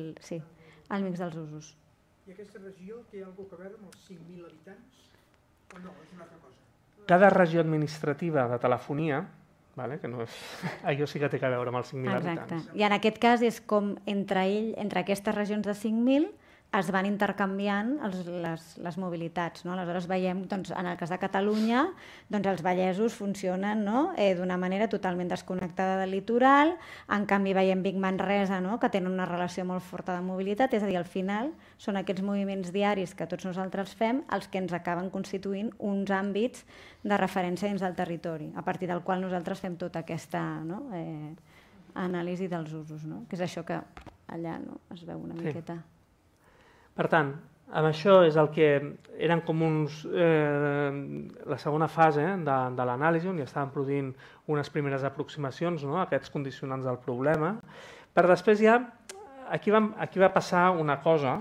dels usos. I aquesta regió té alguna cosa a veure amb els 5.000 habitants o no? És una altra cosa? Cada regió administrativa de telefonia, que no és... allò sí que té a veure amb els 5.000 habitants. I en aquest cas és com entre aquestes regions de 5.000 es van intercanviant les mobilitats. Aleshores veiem, en el cas de Catalunya, els vallesos funcionen d'una manera totalment desconnectada del litoral, en canvi veiem Vic Manresa, que tenen una relació molt forta de mobilitat, és a dir, al final són aquests moviments diaris que tots nosaltres fem els que ens acaben constituint uns àmbits de referència dins del territori, a partir del qual nosaltres fem tota aquesta anàlisi dels usos, que és això que allà es veu una miqueta. Per tant, amb això és el que eren com la segona fase de l'anàlisi, on ja estaven produint unes primeres aproximacions a aquests condicionants del problema. Per després ja, aquí va passar una cosa,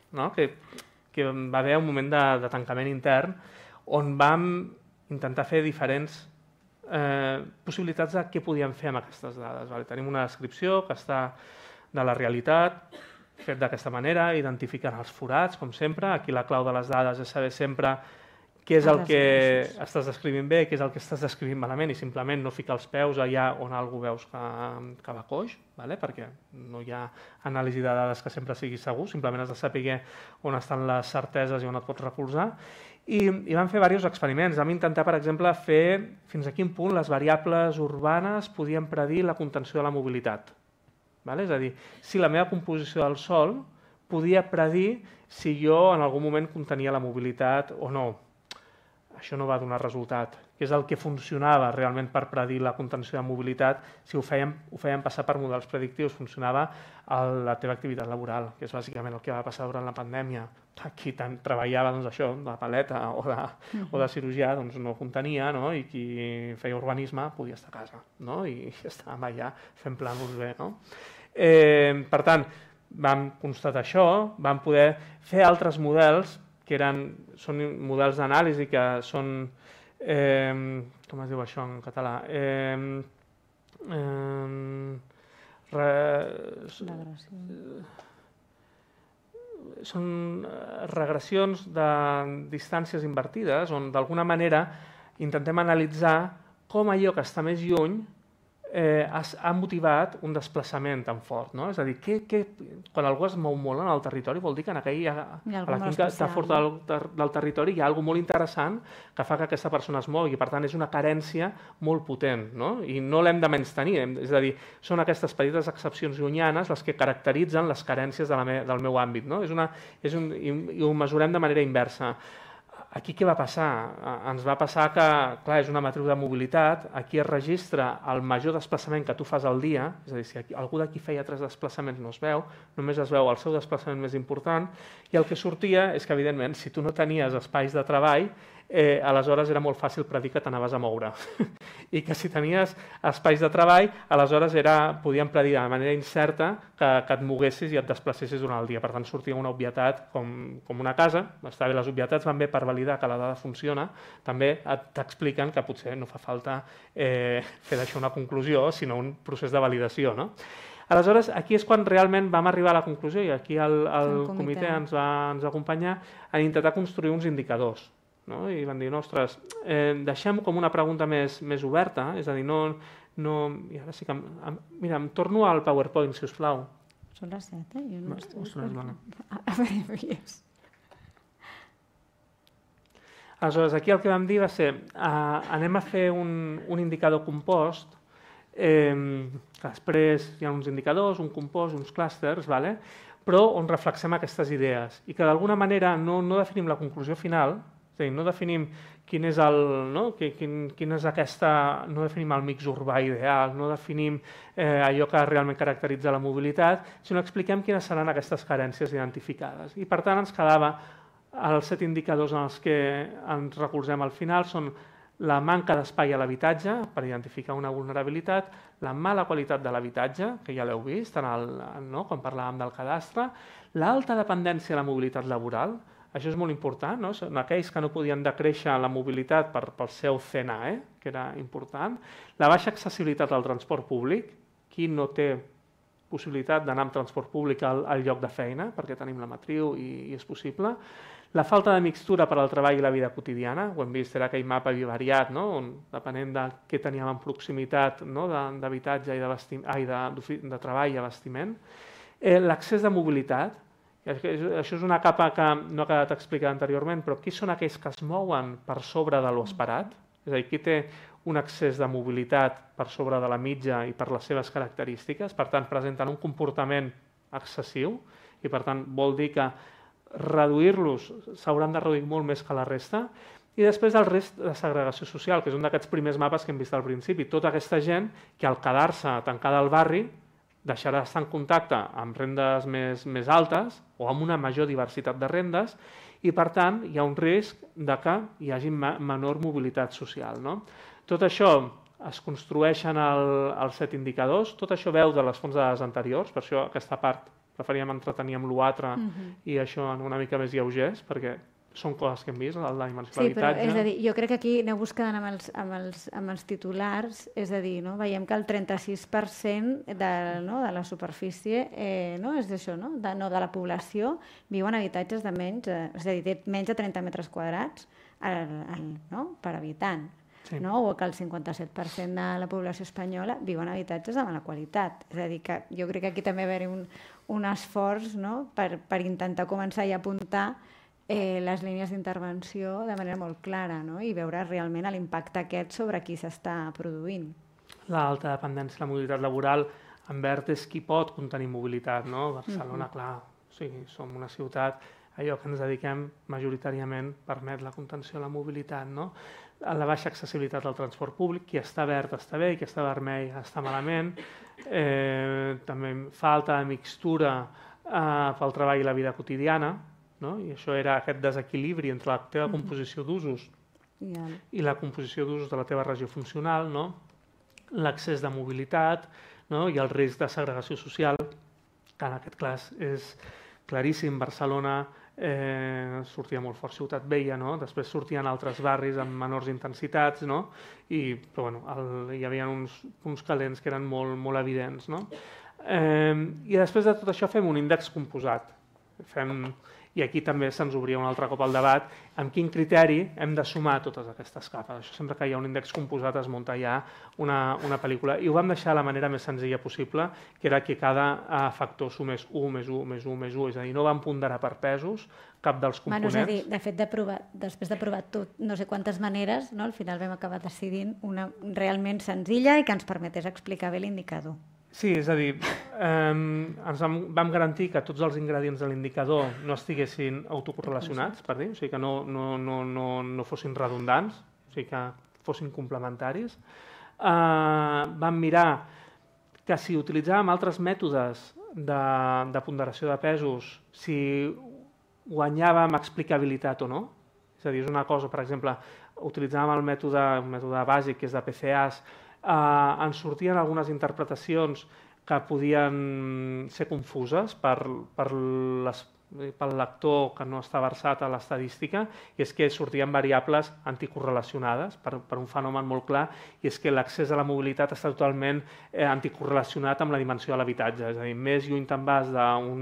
que va haver un moment de tancament intern, on vam intentar fer diferents possibilitats de què podíem fer amb aquestes dades. Tenim una descripció que està de la realitat, fet d'aquesta manera, identificant els forats, com sempre. Aquí la clau de les dades és saber sempre què és el que estàs descrivint bé, què és el que estàs descrivint malament, i simplement no ficar els peus allà on algú veus que va coix, perquè no hi ha anàlisi de dades que sempre sigui segur, simplement has de saber on estan les certeses i on et pots recolzar. I vam fer diversos experiments. Vam intentar, per exemple, fer fins a quin punt les variables urbanes podien predir la contenció de la mobilitat. És a dir, si la meva composició del sòl podia predir si jo en algun moment contenia la mobilitat o no. Això no va donar resultat, que és el que funcionava realment per predir la contenció de mobilitat. Si ho fèiem passar per models predictius, funcionava la teva activitat laboral, que és bàsicament el que va passar durant la pandèmia. Qui treballava de paleta o de cirurgià no contenia, i qui feia urbanisme podia estar a casa i estàvem allà fent plànols bé. Per tant, vam constatar això, vam poder fer altres models que són models d'anàlisi que són, com es diu això en català? Són regressions de distàncies invertides, on d'alguna manera intentem analitzar com allò que està més lluny ha motivat un desplaçament tan fort. És a dir, quan algú es mou molt en el territori vol dir que a la quinta està fort del territori hi ha alguna cosa molt interessant que fa que aquesta persona es mogui. Per tant, és una carència molt potent i no l'hem de menystenir. És a dir, són aquestes petites excepcions llunyanes les que caracteritzen les carències del meu àmbit. I ho mesurem de manera inversa. Aquí què va passar? Ens va passar que, clar, és una matriu de mobilitat, aquí es registra el major desplaçament que tu fas al dia, és a dir, si algú d'aquí feia 3 desplaçaments no es veu, només es veu el seu desplaçament més important, i el que sortia és que, evidentment, si tu no tenies espais de treball, aleshores era molt fàcil predir que t'anaves a moure. I que si tenies espais de treball, aleshores podíem predir de manera incerta que et moguessis i et desplacessis durant el dia. Per tant, sortia una obvietat com una casa. Està bé, les obvietats van bé per validar que la dada funciona. També t'expliquen que potser no fa falta fer d'això una conclusió, sinó un procés de validació. Aleshores, aquí és quan realment vam arribar a la conclusió, i aquí el comitè ens va acompanyar, a intentar construir uns indicadors. I van dir, ostres, deixem com una pregunta més oberta, és a dir, i ara sí que... Mira, em torno al PowerPoint, si us plau. Són les 7, jo no estic... Ostres, dona. A veure, Aleshores, aquí el que vam dir va ser, anem a fer un indicador compost, que després hi ha uns indicadors, un compost, uns clústers, però on reflexem aquestes idees i que d'alguna manera no definim la conclusió final, no definim quin és no definim el mix urbà ideal, no definim allò que realment caracteritza la mobilitat, sinó expliquem quines seran aquestes carències identificades. I per tant ens quedava els 7 indicadors en els que ens recolzem al final són la manca d'espai a l'habitatge per identificar una vulnerabilitat, la mala qualitat de l'habitatge, que ja l'heu vist quan parlàvem del cadastre, l'alta dependència de la mobilitat laboral. Això és molt important, són aquells que no podien decréixer la mobilitat pel seu CNAE, que era important, la baixa accessibilitat al transport públic, qui no té possibilitat d'anar amb transport públic al lloc de feina, perquè tenim la matriu i és possible, la falta de mixtura per al treball i la vida quotidiana, ho hem vist, era aquell mapa bivariat, on depenent de què teníem en proximitat d'habitatge i de treball i abastiment, l'accés de mobilitat. Això és una capa que no ha quedat explicada anteriorment, però qui són aquells que es mouen per sobre de l'esperat? És a dir, qui té un accés de mobilitat per sobre de la mitja i per les seves característiques, per tant, presenten un comportament excessiu i, per tant, vol dir que reduir-los s'hauran de reduir molt més que la resta. I després el risc de segregació social, que és un d'aquests primers mapes que hem vist al principi. Tota aquesta gent que al quedar-se tancada al barri deixarà d'estar en contacte amb rendes més altes o amb una major diversitat de rendes i, per tant, hi ha un risc de que hi hagi menor mobilitat social. Tot això es construeixen els 7 indicadors, tot això veu de les fonts de dades anteriors, per això aquesta part preferíem entretenir amb l'altre i això en una mica més lleugers, perquè són coses que hem vist, la dimensió de l'habitatge. Sí, però és a dir, jo crec que aquí aneu buscant amb els titulars, és a dir, veiem que el 36% de la superfície és això, de la població viu en habitatges de menys, és a dir, té menys de 30 metres quadrats per habitant. Sí. No? O que el 57% de la població espanyola viu en habitatges de mala qualitat. És a dir, que jo crec que aquí també va haver un esforç, no? per intentar començar i apuntar les línies d'intervenció de manera molt clara, no? I veure realment l'impacte aquest sobre qui s'està produint. L'alta dependència i la mobilitat laboral en verd és qui pot contenir mobilitat, no? Barcelona, clar, o sigui, som una ciutat, allò que ens dediquem majoritàriament permet la contenció de la mobilitat, no? La baixa accessibilitat al transport públic, qui està verd està bé i qui està vermell està malament. També falta de mixtura pel treball i la vida quotidiana, no? I això era aquest desequilibri entre la teva composició d'usos i la composició d'usos de la teva regió funcional, no? L'accés de mobilitat, no? I el risc de segregació social, que en aquest cas és claríssim. Barcelona sortia molt fort Ciutat Vella, no? Després sortien altres barris amb menors intensitats, no? Però bueno, hi havia uns punts calents que eren molt, molt evidents, no? I després de tot això fem un índex composat. I aquí també se'ns obria un altre cop el debat amb quin criteri hem de sumar totes aquestes capes. Això sempre que hi ha un índex composat es munta ja una pel·lícula. I ho vam deixar de la manera més senzilla possible, que era que cada factor sumés 1 més 1 més 1 més 1, és a dir, no vam ponderar per pesos cap dels components. És a dir, de fet, després de provar tot no sé quantes maneres, no? Al final vam acabar decidint una realment senzilla i que ens permetés explicar bé l'indicador. Sí, és a dir, ens vam garantir que tots els ingredients de l'indicador no estiguessin autocorrelacionats, per dir, o sigui que no fossin redundants, o sigui que fossin complementaris. Vam mirar que si utilitzàvem altres mètodes de ponderació de pesos, si guanyàvem explicabilitat o no. És a dir, és una cosa, per exemple, utilitzàvem el mètode bàsic, que és de PCAs, ens sortien algunes interpretacions que podien ser confuses per lector que no està versat a l'estadística, i és que sortien variables anticorrelacionades per un fenomen molt clar, i és que l'accés a la mobilitat està totalment anticorrelacionat amb la dimensió de l'habitatge. És a dir, més lluny te'n vas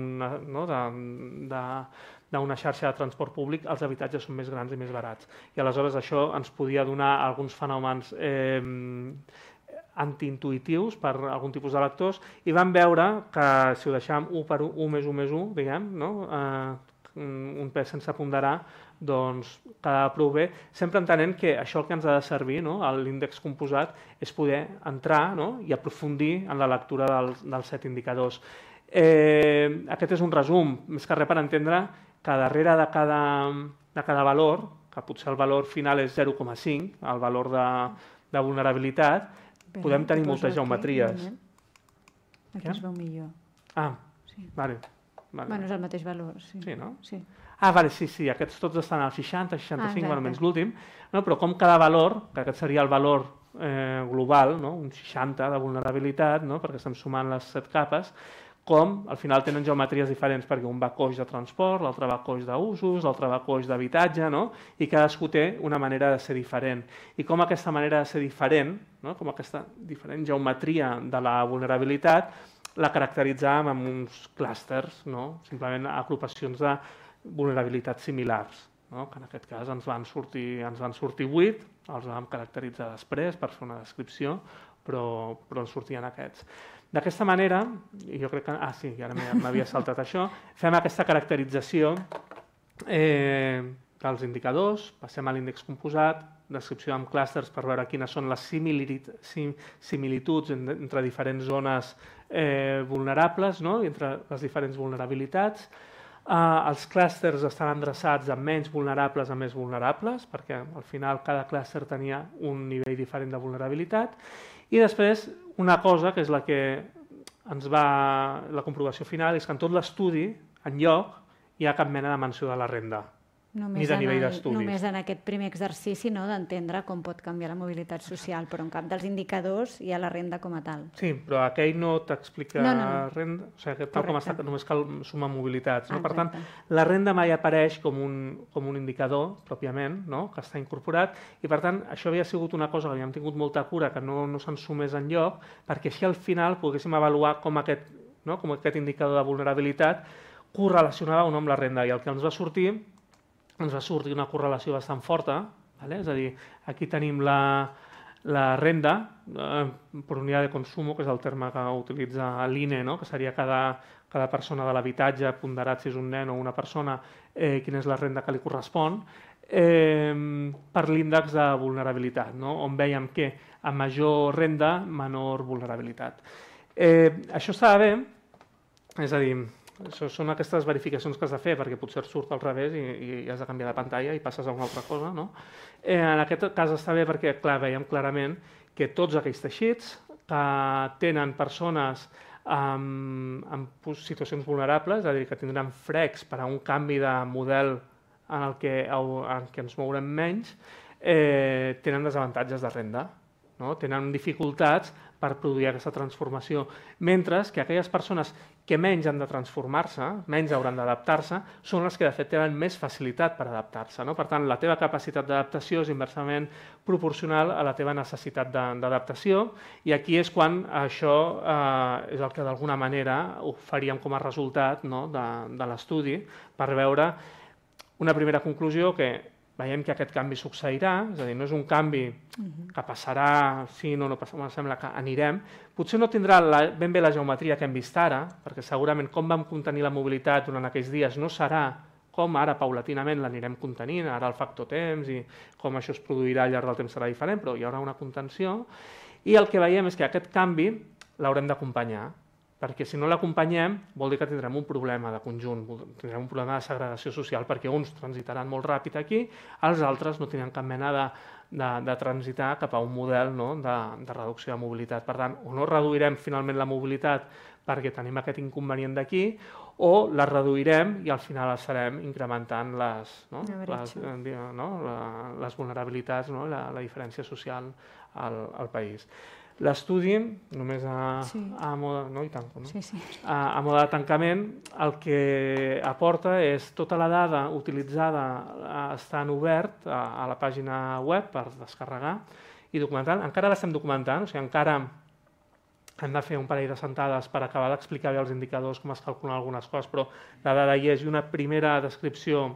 d'una xarxa de transport públic, els habitatges són més grans i més barats. I aleshores això ens podia donar alguns fenòmens antiintuitius per algun tipus de lectors, i vam veure que si ho deixàvem 1 per 1 més 1 més 1, diguem, un pes sense ponderar, doncs quedava prou bé, sempre entenent que això el que ens ha de servir, l'índex composat, és poder entrar i aprofundir en la lectura dels 7 indicadors. Aquest és un resum, més que res per entendre que darrere de cada valor, que potser el valor final és 0,5, el valor de vulnerabilitat, podem tenir moltes geometries. Aquí es veu millor. Vale. Bueno, és el mateix valor, sí. Sí, no? Sí. Sí, aquests tots estan al 60, 65, almenys l'últim, però com cada valor, que aquest seria el valor global, un 60 de vulnerabilitat, perquè estem sumant les 7 capes, com al final tenen geometries diferents, perquè un va coix de transport, l'altre va coix d'usos, l'altre va coix d'habitatge, i cadascú té una manera de ser diferent. I com aquesta manera de ser diferent, com aquesta diferent geometria de la vulnerabilitat, la caracteritzàvem amb uns clústers, simplement agrupacions de vulnerabilitats similars, que en aquest cas ens van sortir 8, els vam caracteritzar després per fer una descripció, però ens sortien aquests. D'aquesta manera, i jo crec que... sí, ara m'havia saltat això, fem aquesta caracterització dels indicadors, passem a l'índex composat, descripció amb clústers per veure quines són les similituds entre diferents zones vulnerables, entre les diferents vulnerabilitats. Els clústers estan endreçats amb menys vulnerables a més vulnerables, perquè al final cada clúster tenia un nivell diferent de vulnerabilitat. I després, una cosa que és la que la comprovació final, és que en tot l'estudi, enlloc, hi ha cap mena de menció de la renda, ni de nivell d'estudis. Només en aquest primer exercici d'entendre com pot canviar la mobilitat social, però en cap dels indicadors hi ha la renda com a tal. Sí, però aquell no t'explica renda, o sigui, tal com està, només cal sumar mobilitats. Per tant, la renda mai apareix com un indicador, pròpiament, que està incorporat, i per tant, això havia sigut una cosa que havíem tingut molta cura, que no se'n sumés enlloc, perquè així al final poguéssim avaluar com aquest indicador de vulnerabilitat correlacionava o no amb la renda, i el que ens va sortir ens va sortir una correlació bastant forta, és a dir, aquí tenim la renda per unitat de consum, que és el terme que utilitza l'INE, que seria cada persona de l'habitatge, ponderat si és un nen o una persona, quina és la renda que li correspon, per l'índex de vulnerabilitat, on veiem que a major renda, menor vulnerabilitat. Això està bé, és a dir, són aquestes verificacions que has de fer perquè potser surt al revés i has de canviar de pantalla i passes a una altra cosa. En aquest cas està bé perquè veiem clarament que tots aquells teixits que tenen persones en situacions vulnerables, és a dir, que tindran frecs per a un canvi de model en què ens mourem menys, tenen desavantatges de renda, tenen dificultats per produir aquesta transformació, mentre que aquelles persones que menys han de transformar-se, menys hauran d'adaptar-se, són les que de fet tenen més facilitat per adaptar-se. Per tant, la teva capacitat d'adaptació és inversament proporcional a la teva necessitat d'adaptació i aquí és quan això és el que d'alguna manera ho faríem com a resultat de l'estudi per veure una primera conclusió que veiem que aquest canvi succeirà, és a dir, no és un canvi que passarà, sí, no passarà, sembla que anirem. Potser no tindrà ben bé la geometria que hem vist ara, perquè segurament com vam contenir la mobilitat durant aquells dies no serà com ara paulatinament l'anirem contenint, ara el factor temps i com això es produirà al llarg del temps serà diferent, però hi haurà una contenció. I el que veiem és que aquest canvi l'haurem d'acompanyar, perquè si no l'acompanyem vol dir que tindrem un problema de conjunt, tindrem un problema de segregació social, perquè uns transitaran molt ràpid aquí, els altres no tindran cap mena de transitar cap a un model de reducció de mobilitat. Per tant, o no reduirem finalment la mobilitat perquè tenim aquest inconvenient d'aquí, o la reduirem i al final estarem incrementant les vulnerabilitats, la diferència social al país. L'estudi, només a mode de tancament, el que aporta és tota la dada utilitzada està en obert a la pàgina web per descarregar i documentar. Encara l'estem documentant, o sigui, encara hem de fer un parell de sentades per acabar d'explicar bé els indicadors, com es calculen algunes coses, però la dada hi és i una primera descripció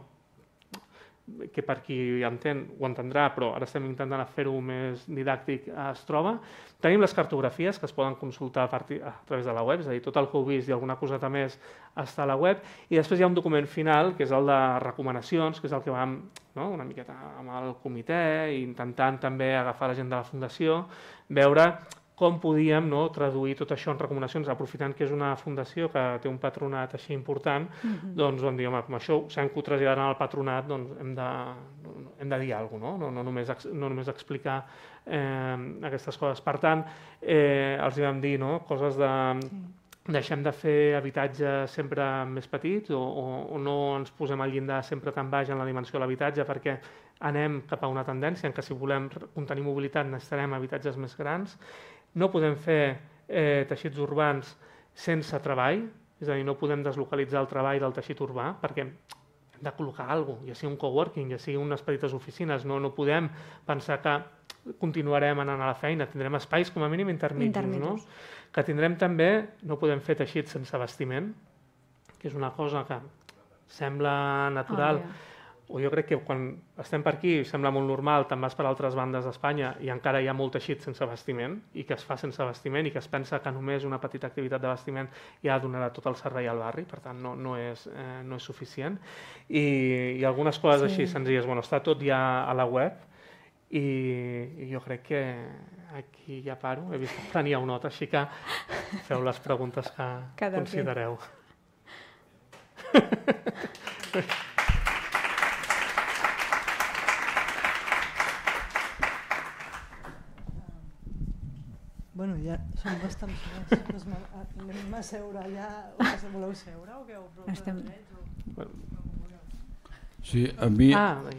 que per qui entén ho entendrà, però ara estem intentant fer-ho més didàctic, es troba. Tenim les cartografies que es poden consultar a través de la web, és a dir, tot el que heu vist i alguna coseta més està a la web, i després hi ha un document final, que és el de recomanacions, que és el que vam una miqueta amb el comitè, intentant també agafar la gent de la Fundació, veure com podíem traduir tot això en recomanacions, aprofitant que és una fundació que té un patronat així important, doncs vam dir, home, com això sabem que ho traslladaran al patronat, doncs hem de dir alguna cosa, no només explicar aquestes coses. Per tant, els vam dir coses de deixem de fer habitatges sempre més petits o no ens posem al llindar sempre tan baix en la dimensió de l'habitatge perquè anem cap a una tendència en què si volem contenir mobilitat necessitarem habitatges més grans. No podem fer teixits urbans sense treball, és a dir, no podem deslocalitzar el treball del teixit urbà perquè hem de col·locar alguna cosa, ja sigui un coworking, ja sigui unes petites oficines, no podem pensar que continuarem anant a la feina, tindrem espais com a mínim intermitjos. Que tindrem també, no podem fer teixits sense bastiment, que és una cosa que sembla natural, o jo crec que quan estem per aquí sembla molt normal, te'n vas per altres bandes d'Espanya i encara hi ha molt teixit sense bastiment i que es fa sense bastiment i que es pensa que només una petita activitat de bastiment ja donarà tot el servei al barri, per tant no és suficient. I algunes coses així senzilles, està tot ja a la web i jo crec que aquí ja paro, he vist que prenia una nota, així que feu les preguntes que considereu. Bueno, ja som bastant sols. Anem a seure allà. Voleu seure o què? Sí, a mi...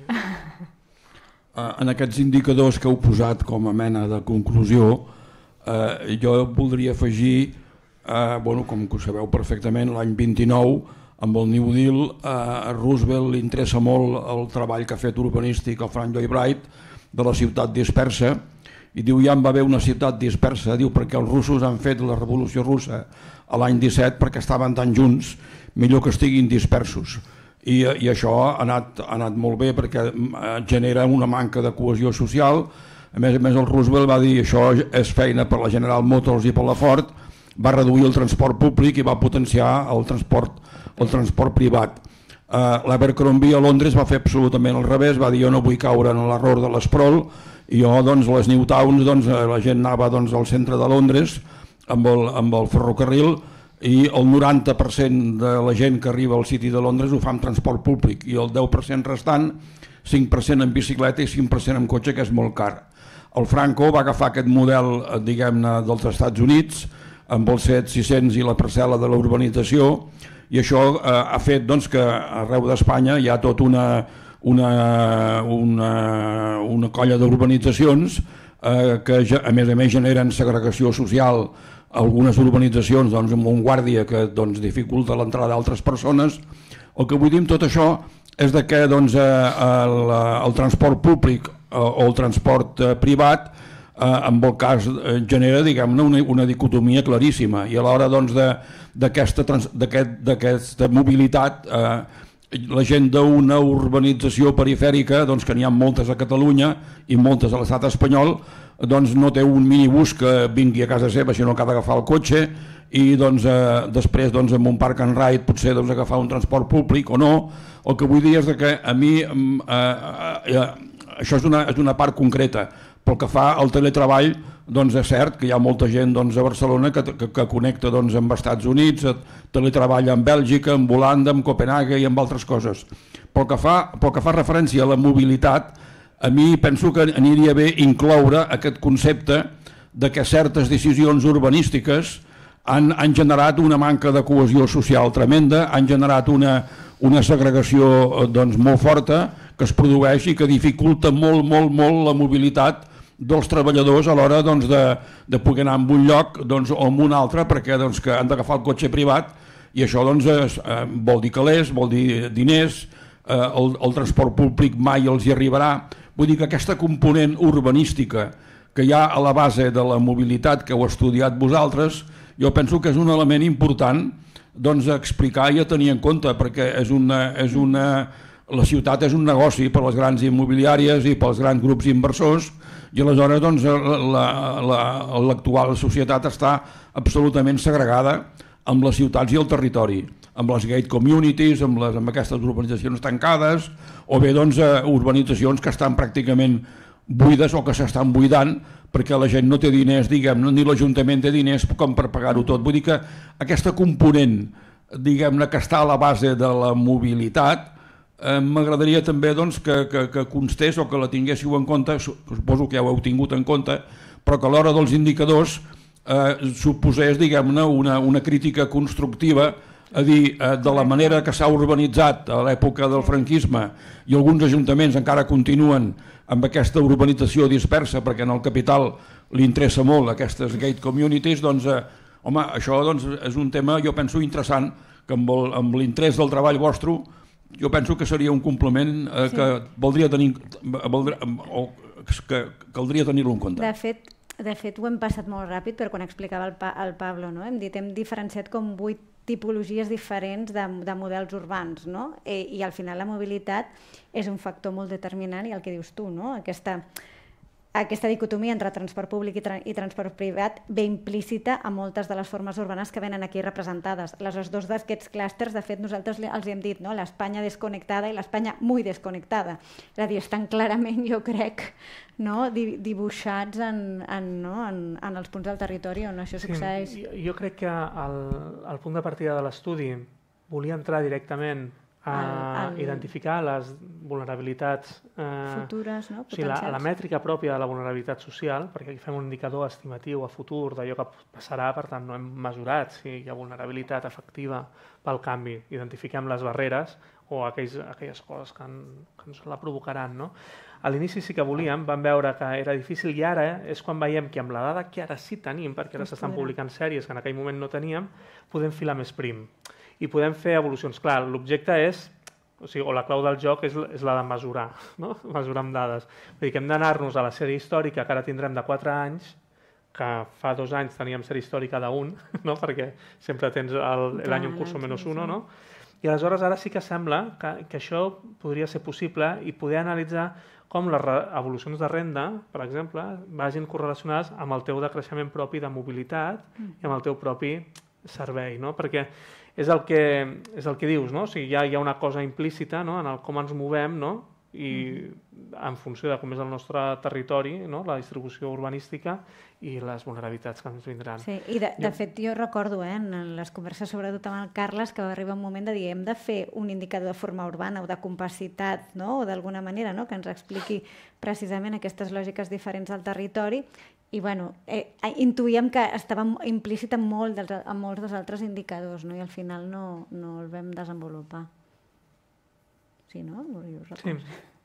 En aquests indicadors que heu posat com a mena de conclusió, jo voldria afegir, com que ho sabeu perfectament, l'any 29, amb el New Deal, a Roosevelt li interessa molt el treball que ha fet urbanístic el Frank Lloyd Wright de la ciutat dispersa, i diu, ja en va haver una ciutat dispersa, diu, perquè els russos han fet la revolució russa a l'any 17 perquè estaven tan junts, millor que estiguin dispersos. i això ha anat molt bé perquè genera una manca de cohesió social. A més el Roosevelt va dir això és feina per la General Motors i per la Ford, va reduir el transport públic i va potenciar el transport privat. L'Abercrombie a Londres va fer absolutament al revés, va dir jo no vull caure en l'error de l'Sproul, i jo a les Newtowns la gent anava al centre de Londres amb el ferrocarril, i el 90% de la gent que arriba al City de Londres ho fa amb transport públic, i el 10% restant 5% en bicicleta i 5% en cotxe, que és molt car. El Franco va agafar aquest model, diguem-ne, dels Estats Units, amb el 7-600 i la parcel·la de la urbanització, i això ha fet que arreu d'Espanya hi ha tot una colla d'urbanitzacions que a més generen segregació social, algunes urbanitzacions amb un guàrdia que dificulta l'entrada d'altres persones. El que vull dir amb tot això és que el transport públic o el transport privat en el cas genera una dicotomia claríssima, i a l'hora d'aquesta mobilitat la gent d'una urbanització perifèrica, que n'hi ha moltes a Catalunya i moltes a l'estat espanyol, no té un minibús que vingui a casa seva, sinó que ha d'agafar el cotxe, i després amb un park and ride potser agafar un transport públic o no. El que vull dir és que a mi això és una part concreta. Pel que fa al teletreball, és cert que hi ha molta gent a Barcelona que connecta amb Estats Units, teletreballa en Bèlgica, en Holanda, en Copenhague i en altres coses. Pel que fa referència a la mobilitat, a mi penso que aniria bé incloure aquest concepte de que certes decisions urbanístiques han generat una manca de cohesió social tremenda, han generat una segregació molt forta que es produeix i que dificulta molt la mobilitat dels treballadors a l'hora de poder anar a un lloc o a un altre, perquè han d'agafar el cotxe privat, i això vol dir calés, vol dir diners, el transport públic mai els hi arribarà. Vull dir que aquesta component urbanística que hi ha a la base de la mobilitat que heu estudiat vosaltres, jo penso que és un element important a explicar i a tenir en compte, perquè la ciutat és un negoci per les grans immobiliàries i pels grans grups inversors, i aleshores l'actual societat està absolutament segregada amb les ciutats i el territori, amb les gate communities, amb aquestes urbanitzacions tancades, o bé urbanitzacions que estan pràcticament buides o que s'estan buidant perquè la gent no té diners, ni l'Ajuntament té diners com per pagar-ho tot. Vull dir que aquesta component que està a la base de la mobilitat m'agradaria també que constés o que la tinguéssiu en compte, suposo que ja ho heu tingut en compte, però que a l'hora dels indicadors suposés una crítica constructiva, a dir, de la manera que s'ha urbanitzat a l'època del franquisme, i alguns ajuntaments encara continuen amb aquesta urbanització dispersa perquè en el capital li interessa molt aquestes gate communities, home, això és un tema, jo penso, interessant, que amb l'interès del treball vostre jo penso que seria un complement que caldria tenir-lo en compte. De fet, ho hem passat molt ràpid, però quan explicava el Pablo, hem diferenciat com 8 tipologies diferents de models urbans, i al final la mobilitat és un factor molt determinant, i el que dius tu, aquesta dicotomia entre transport públic i transport privat ve implícita a moltes de les formes urbanes que venen aquí representades. Els dos d'aquests clústers, de fet, nosaltres els hem dit, l'Espanya desconnectada i l'Espanya muy desconnectada. És a dir, estan clarament, jo crec, dibuixats en els punts del territori on això succeeix. Jo crec que el punt de partida de l'estudi volia entrar directament a identificar les vulnerabilitats futures, potencials. La mètrica pròpia de la vulnerabilitat social, perquè aquí fem un indicador estimatiu a futur d'allò que passarà, per tant no hem mesurat si hi ha vulnerabilitat efectiva pel canvi, identifiquem les barreres o aquelles coses que ens la provocaran. A l'inici sí que volíem, vam veure que era difícil, i ara és quan veiem que amb la dada que ara sí tenim, perquè ara s'estan publicant sèries que en aquell moment no teníem, podem filar més prim i podem fer evolucions. Clar, l'objecte és, o la clau del joc és la de mesurar, mesurar amb dades. Vull dir que hem d'anar-nos a la sèrie històrica que ara tindrem de 4 anys que fa 2 anys teníem sèrie històrica d'1, no? Perquè sempre tens l'any en curso menos 1, no? I aleshores ara sí que sembla que això podria ser possible i poder analitzar com les evolucions de renda, per exemple, vagin correlacionades amb el teu decreixement propi de mobilitat i amb el teu propi servei, no? Perquè és el que dius, no? O sigui, hi ha una cosa implícita, no? En el com ens movem, no? I en funció de com és el nostre territori, no? La distribució urbanística i les vulnerabilitats que ens vindran. Sí, i de fet jo recordo en les converses sobretot amb el Carles que va arribar un moment de dir hem de fer un indicador de forma urbana o de compacitat, no? O d'alguna manera, no? Que ens expliqui precisament aquestes lògiques diferents al territori i bueno, intuïem que estava implícit en molts dels altres indicadors, no? I al final no el vam desenvolupar. Sí, no? Sí.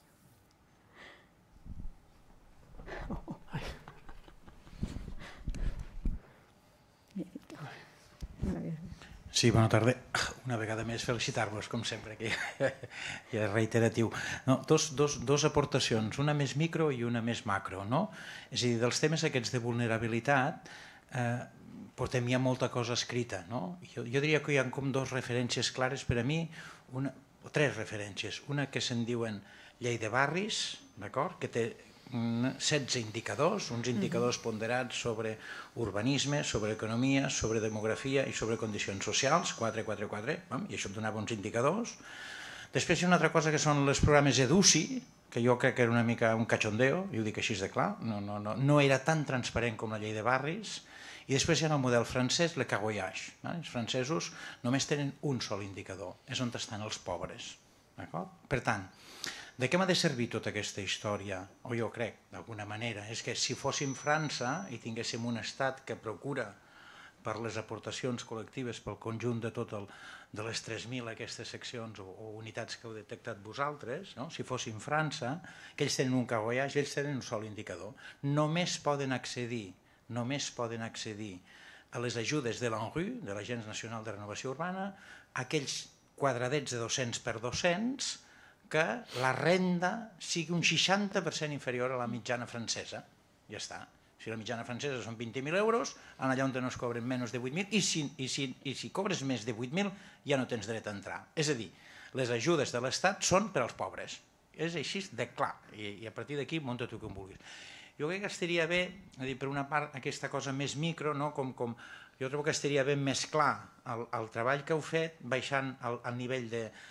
Sí, bona tarda. Una vegada més felicitar-vos, com sempre, que ja és reiteratiu. No, dos aportacions, una més micro i una més macro, no? És a dir, dels temes aquests de vulnerabilitat portem ja molta cosa escrita, no? Jo diria que hi ha com 2 referències clares per a mi, o 3 referències. Una que se'n diuen Llei de Barris, d'acord? Que té 16 indicadors, uns indicadors ponderats sobre urbanisme, sobre economia, sobre demografia i sobre condicions socials, 4, i això em donava uns indicadors. Després hi ha una altra cosa que són els programes EDUCI, que jo crec que era una mica un cachondeo, i ho dic així de clar, no era tan transparent com la Llei de Barris. I després hi ha el model francès, le cagoyage. Els francesos només tenen un sol indicador, és on estan els pobres. Per tant, de què m'ha de servir tota aquesta història? O jo crec, d'alguna manera, és que si fóssim França i tinguéssim un estat que procura per les aportacions col·lectives pel conjunt de les 3.000 aquestes seccions o unitats que heu detectat vosaltres, si fóssim França, que ells tenen un cagoyage, ells tenen un sol indicador. Només poden accedir a les ajudes de l'ANRU, de l'Agència Nacional de Renovació Urbana, aquells quadradets de 200 per 200 que la renda sigui un 60% inferior a la mitjana francesa. Ja està. Si la mitjana francesa són 20.000 euros, allà on no es cobren menys de 8.000, i si cobres més de 8.000 ja no tens dret a entrar. És a dir, les ajudes de l'Estat són per als pobres. És així de clar, i a partir d'aquí munta tu com vulguis. Jo crec que estaria bé, per una part, aquesta cosa més micro, jo trobo que estaria ben més clar el treball que heu fet, baixant al nivell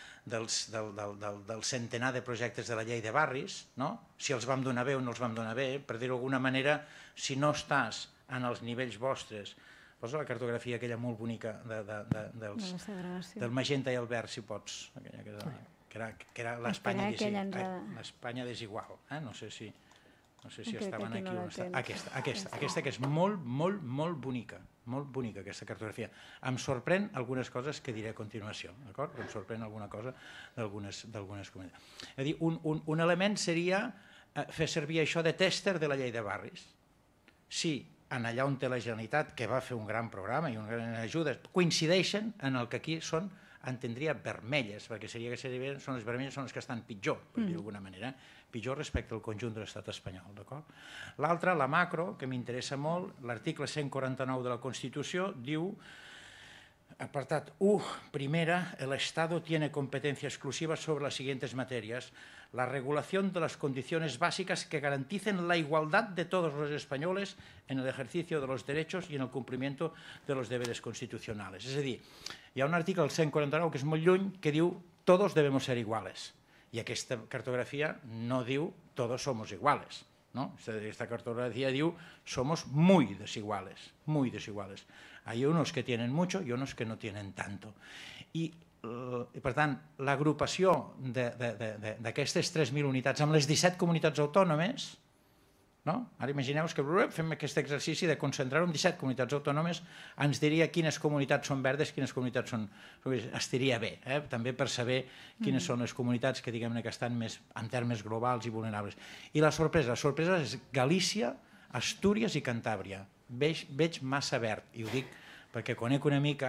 del centenar de projectes de la Llei de Barris, si els vam donar bé o no els vam donar bé, per dir-ho d'alguna manera, si no estàs en els nivells vostres, posa la cartografia aquella molt bonica del magenta i el verd, si pots, que era l'Espanya desigual, no sé si estaven aquí o no estaven. Aquesta que és molt, molt, molt bonica, aquesta cartografia. Em sorprèn algunes coses que diré a continuació, d'acord? Em sorprèn alguna cosa d'algunes comunitats. És a dir, un element seria fer servir això de tèster de la Llei de Barris. Si en allà on té la Generalitat, que va fer un gran programa i una gran ajuda, coincideixen en el que aquí són, entendria vermelles, perquè seria que són les vermelles són les que estan pitjor, per dir-ho d'alguna manera, pitjor respecte al conjunt de l'estat espanyol. L'altra, la macro, que m'interessa molt, l'article 149 de la Constitució diu, apartat 1, primera, el Estado tiene competencia exclusiva sobre las siguientes materias: la regulación de las condiciones básicas que garanticen la igualdad de todos los españoles en el ejercicio de los derechos y en el cumplimiento de los deberes constitucionales. És a dir, hi ha un article, el 149, que és molt lluny, que diu todos debemos ser iguales. I aquesta cartografia no diu todos somos iguales. Esta cartografía diu somos muy desiguales, muy desiguales. Hay unos que tienen mucho y unos que no tienen tanto. I per tant, l'agrupació d'aquestes 3.000 unitats amb les 17 comunitats autònomes, ara imagineu que fem aquest exercici de concentrar-ho en 17 comunitats autònomes, ens diria quines comunitats són verdes, quines comunitats són... Estaria bé, també per saber quines són les comunitats que diguem-ne que estan més en termes globals i vulnerables. I la sorpresa és Galícia, Astúries i Cantàbria. Veig massa verd, i ho dic perquè conec una mica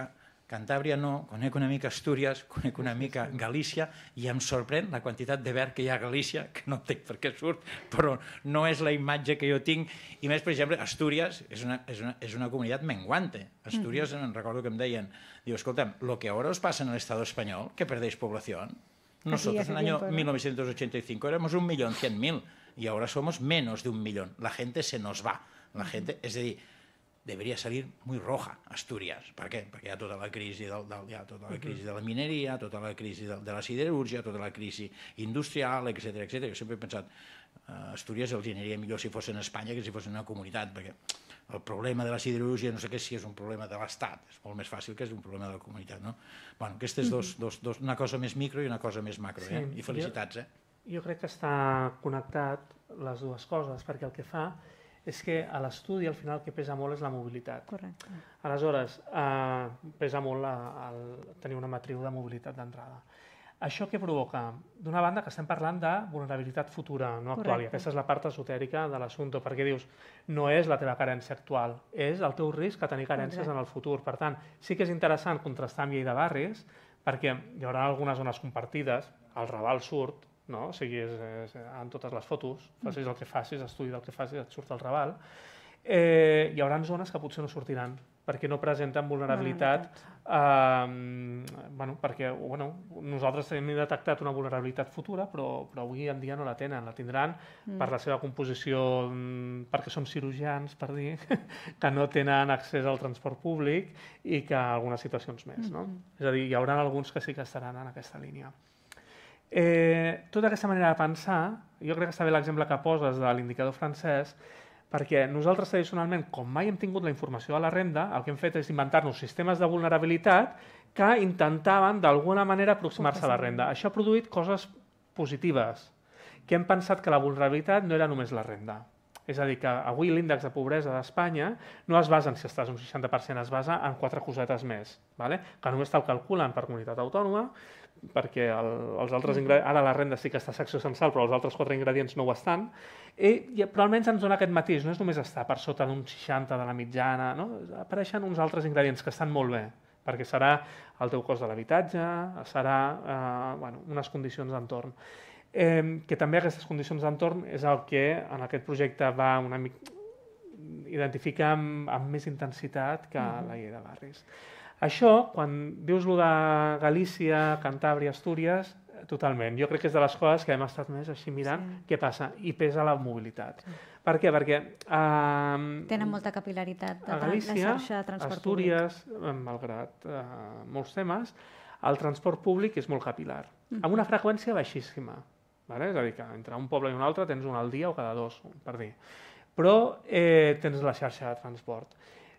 Cantàbria no, conec una mica Astúries, conec una mica Galícia i em sorprèn la quantitat de verd que hi ha a Galícia, que no entenc per què surt, però no és la imatge que jo tinc. I més, per exemple, Astúries és una comunitat menguante. Astúries, recordo que em deien, diu, escolta'm, lo que ahora os pasa en el Estado español, que perdéis población, nosotros en el año 1985 éramos 1.100.000 y ahora somos menos de 1 millón. La gente se nos va. La gente, és a dir, debería salir muy roja Astúries. Per què? Perquè hi ha tota la crisi de la mineria, tota la crisi de la siderúrgia, tota la crisi industrial, etc. Jo sempre he pensat, Astúries els generaria millor si fos en Espanya que si fos en una comunitat, perquè el problema de la siderúrgia no sé què si és un problema de l'Estat, és molt més fàcil que és un problema de la comunitat. Bueno, aquestes dos, una cosa més micro i una cosa més macro, i felicitats. Jo crec que està connectat les dues coses, perquè el que fa és que a l'estudi al final el que pesa molt és la mobilitat. Correcte. Aleshores, pesa molt tenir una matriu de mobilitat d'entrada. Això què provoca? D'una banda que estem parlant de vulnerabilitat futura, no actual, i aquesta és la part esotèrica de l'assumpte, perquè dius, no és la teva carència actual, és el teu risc a tenir carències en el futur. Per tant, sí que és interessant contrastar amb llei de barris, perquè hi haurà algunes zones compartides, el Raval surt, no? O sigui, en totes les fotos, facis el que facis, estudi del que facis, et surt el Raval. Hi haurà zones que potser no sortiran, perquè no presenten vulnerabilitat, perquè nosaltres hem detectat una vulnerabilitat futura, però avui en dia no la tenen, la tindran per la seva composició, perquè som cirurgians, per dir, que no tenen accés al transport públic i que algunes situacions més. És a dir, hi haurà alguns que sí que estaran en aquesta línia. Tota aquesta manera de pensar, jo crec que està bé l'exemple que poses de l'indicador francès, perquè nosaltres tradicionalment, com mai hem tingut la informació de la renda, el que hem fet és inventar-nos sistemes de vulnerabilitat que intentaven d'alguna manera aproximar-se a la renda. Això ha produït coses positives, que hem pensat que la vulnerabilitat no era només la renda. És a dir, que avui l'índex de pobresa d'Espanya no es basa en si estàs un 60%, es basa en 4 cosetes més, que només te'l calculen per comunitat autònoma, perquè els altres ingredients, ara la renda sí que està a secció censal, però els altres 4 ingredients no ho estan, però almenys ens dona aquest matís, no és només estar per sota d'un 60 de la mitjana, apareixen uns altres ingredients que estan molt bé, perquè serà el teu cost de l'habitatge, serà unes condicions d'entorn. Que també aquestes condicions d'entorn és el que en aquest projecte va identificar amb més intensitat que la llei de barris. Això, quan dius lo de Galícia, Cantàbria, Astúries, totalment. Jo crec que és de les coses que hem estat més així mirant què passa, i pesa la mobilitat. Per què? Perquè tenen molta capil·laritat a Galícia, Astúries, malgrat molts temes, el transport públic és molt capil·lar, amb una freqüència baixíssima. És a dir, que entre un poble i un altre tens un al dia o cada 2, per dir. Però tens la xarxa de transport.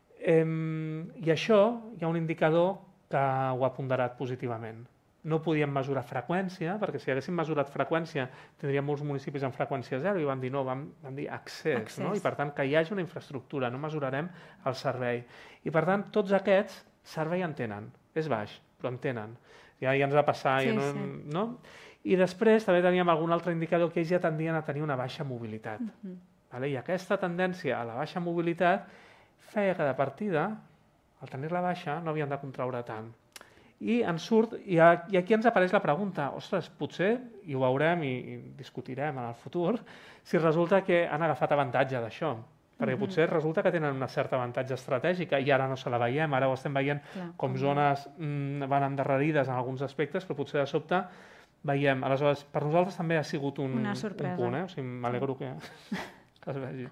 I això hi ha un indicador que ho ha ponderat positivament. No podíem mesurar freqüència, perquè si haguéssim mesurat freqüència tindríem molts municipis amb freqüència zero, i vam dir no, vam dir accés, i per tant que hi hagi una infraestructura, no mesurarem el servei. I per tant tots aquests servei en tenen, és baix, però en tenen. Ja ens va passar, no? I després també teníem algun altre indicador que ells ja tendien a tenir una baixa mobilitat. I aquesta tendència a la baixa mobilitat feia que de partida, al tenir-la baixa, no havien de contraure tant. I ens surt, i aquí ens apareix la pregunta, ostres, potser, i ho veurem i discutirem en el futur, si resulta que han agafat avantatge d'això. Perquè potser resulta que tenen una certa avantatge estratègica i ara no se la veiem, ara ho estem veient com zones van endarrerides en alguns aspectes, però potser de sobte veiem. Aleshores, per nosaltres també ha sigut un punt, o sigui, m'alegro que es vegi.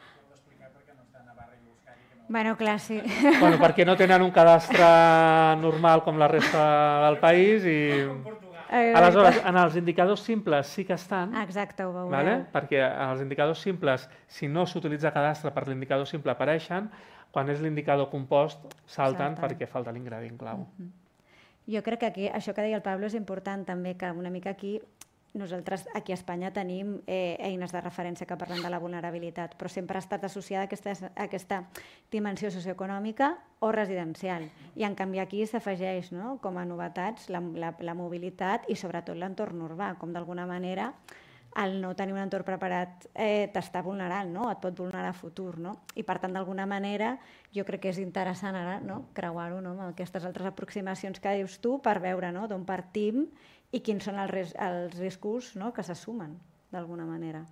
Bueno, clar, sí. Perquè no tenen un cadastre normal com la resta del país i... Aleshores, en els indicadors simples sí que estan. Exacte, ho veureu. Perquè els indicadors simples, si no s'utilitza cadastre per l'indicador simple, apareixen. Quan és l'indicador compost, salten perquè falta l'ingredient clau. Jo crec que aquí, això que deia el Pablo és important també, que una mica aquí nosaltres aquí a Espanya tenim eines de referència que parlen de la vulnerabilitat, però sempre ha estat associada a aquesta dimensió socioeconòmica o residencial. I en canvi aquí s'afegeix com a novetats la mobilitat i sobretot l'entorn urbà, com d'alguna manera el no tenir un entorn preparat t'està vulnerant, no? Et pot vulnerar a futur. No? I per tant, d'alguna manera, jo crec que és interessant ara creuar-ho amb aquestes altres aproximacions que dius tu per veure d'on partim i quins són els riscos que s'assumen, d'alguna manera.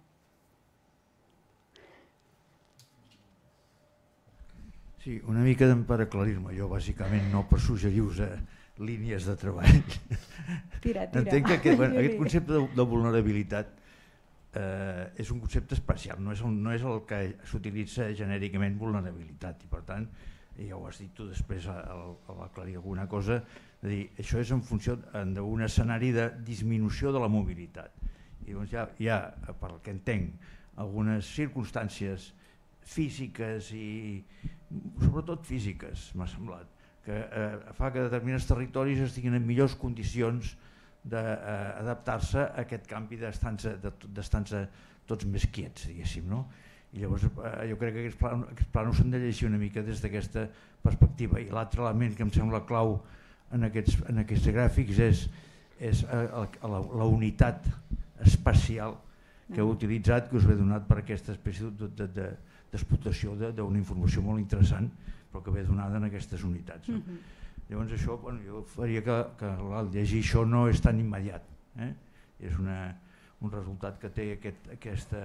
Sí, una mica per aclarir-me, jo bàsicament no per suggerir-vos línies de treball. Tira. Entenc que aquest concepte de vulnerabilitat és un concepte especial, no és el que s'utilitza genèricament vulnerabilitat, i per tant, ja ho has dit tu després a l'aclarir alguna cosa, de dir, això és en funció d'un escenari de disminució de la mobilitat. I llavors hi ha, per el que entenc, algunes circumstàncies físiques i sobretot físiques, m'ha semblat, que fa que determinats territoris estiguin en millors condicions d'adaptar-se a aquest canvi d'estar-se tots més quiets, diguéssim, no? I llavors jo crec que aquests plànols s'han de llegir una mica des d'aquesta perspectiva. I l'altre element que em sembla clau en aquests gràfics és la unitat espacial que heu utilitzat, que us he donat per aquesta espècie d'explotació d'una informació molt interessant, però que ve donada en aquestes unitats. Llavors això, jo faria que al llegir això no és tan immediat. És un resultat que té aquesta...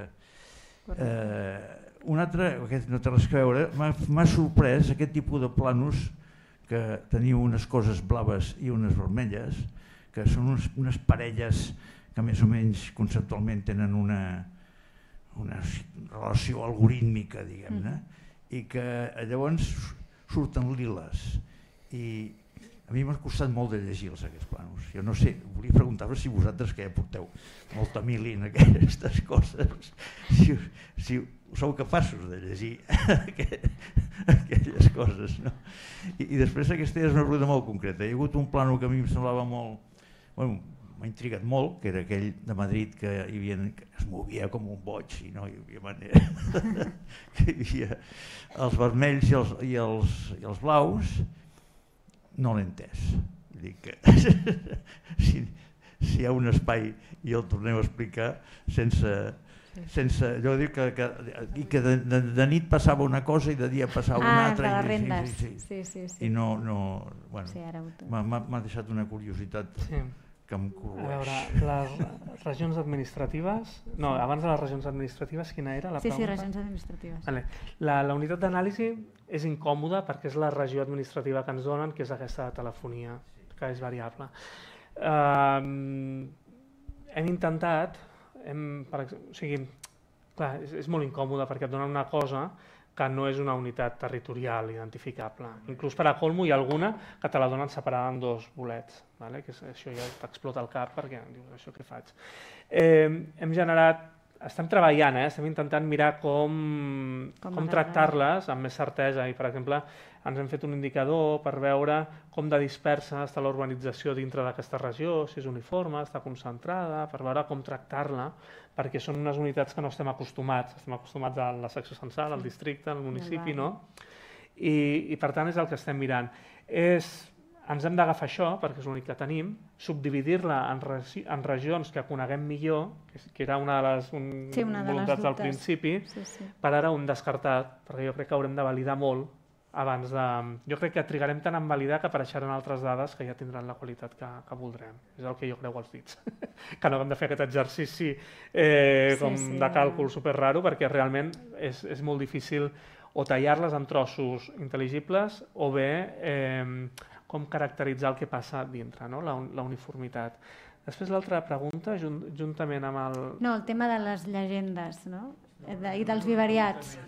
Un altre, aquest no té res a veure, m'ha sorprès aquest tipus de plànols que teniu unes coses blaves i unes vermelles, que són unes parelles que més o menys conceptualment tenen una relació algorítmica, diguem-ne, i que llavors surten liles. I a mi m'ha costat molt de llegir-los, aquests plànols. Jo no sé, volia preguntar-vos si vosaltres, que ja porteu molta mili en aquestes coses, si sou capaços de llegir aquelles coses. I després aquesta és una ruta molt concreta. Hi ha hagut un plànol que a mi em semblava molt... M'ha intrigat molt, que era aquell de Madrid que es movia com un boig i no hi havia manera. Que hi havia els vermells i els blaus, no l'he entès. Dic que si hi ha un espai i el torneu a explicar sense allò dir que de nit passava una cosa i de dia passava una altra. Ah, de les rendes. Sí. I no... M'ha deixat una curiositat que em corroeix. A veure, les regions administratives... No, abans de les regions administratives, quina era la pregunta? Sí, regions administratives. Vale. La unitat d'anàlisi és incòmoda perquè és la regió administrativa que ens donen, que és aquesta de telefonia, que és variable. Hem intentat... O sigui, clar, és molt incòmode perquè et donen una cosa que no és una unitat territorial identificable. Inclús per a colmo hi ha alguna que te la donen separada en dos bolets, que això ja t'explota el cap perquè dius, això què faig? Hem generat, estem treballant, estem intentant mirar com tractar-les amb més certesa i, per exemple, ens hem fet un indicador per veure com de dispersa està l'urbanització dintre d'aquesta regió, si és uniforme, està concentrada, per veure com tractar-la, perquè són unes unitats que no estem acostumats a la secció censal, al districte, al municipi, no? I per tant és el que estem mirant. Ens hem d'agafar això, perquè és l'únic que tenim, subdividir-la en regions que coneguem millor, que era una de les voluntats del principi, per ara ho hem descartat, perquè jo crec que haurem de validar molt abans de... Jo crec que trigarem tant en validar que apareixeran altres dades que ja tindran la qualitat que voldrem. És el que jo creu als dits. Que no hem de fer aquest exercici de càlcul superraro, perquè realment és molt difícil o tallar-les en trossos intel·ligibles o bé com caracteritzar el que passa dintre, la uniformitat. Després l'altra pregunta, juntament amb el... No, el tema de les llegendes, no? I dels vivariats.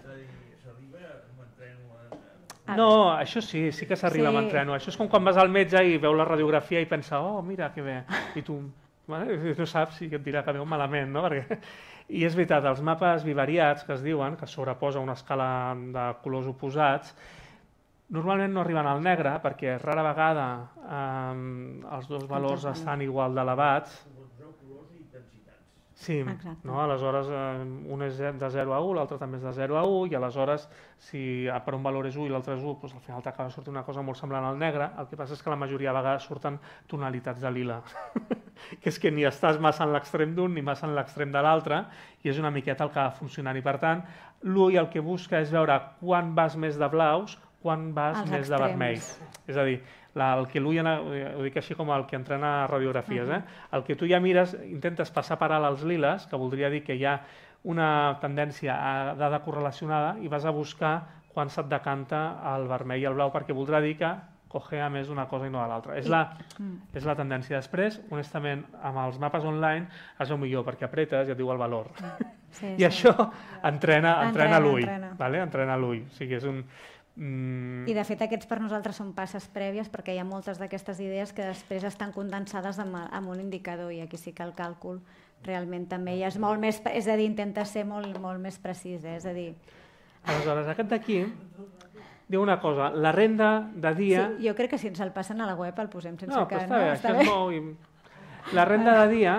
No, això sí que s'arriba amb entreno. Això és com quan vas al metge i veu la radiografia i pensa, oh, mira, que bé. I tu no saps si et dirà que veu malament, no? I és veritat, els mapes vivariats que es diuen, que sobreposa una escala de colors oposats, normalment no arriben al negre perquè rara vegada els dos valors estan igual d'elevats. Sí, aleshores un és de 0 a 1, l'altre també és de 0 a 1, i aleshores si per un valor és 1 i l'altre és 1, doncs al final t'acaba sortint una cosa molt semblant al negre. El que passa és que la majoria de vegades surten tonalitats de lila, que és que ni estàs massa en l'extrem d'un ni massa en l'extrem de l'altre, i és una miqueta el que va funcionant. I per tant, l'UI el que busca és veure quan vas més de blaus, quan vas més de vermells. És a dir, el que l'UI, ho dic així com el que entrena radiografies, el que tu ja mires, intentes passar per alt els liles, que voldria dir que hi ha una tendència a dada correlacionada, i vas a buscar quan se't decanta el vermell i el blau, perquè voldrà dir que cogea més d'una cosa i no de l'altra. És la tendència. Després, honestament, amb els mapes online es veu millor, perquè apretes i et diu el valor. I això entrena l'UI. Entrena l'UI. O sigui, és un... I de fet aquests per nosaltres són passes prèvies, perquè hi ha moltes d'aquestes idees que després estan condensades en un indicador, i aquí sí que el càlcul realment també ja és molt més, és a dir, intenta ser molt més precís, és a dir... Aleshores, aquest d'aquí diu una cosa, la renda de dia... Sí, jo crec que si ens el passen a la web el posem sense que... No, però està bé, això és molt... La renda de dia...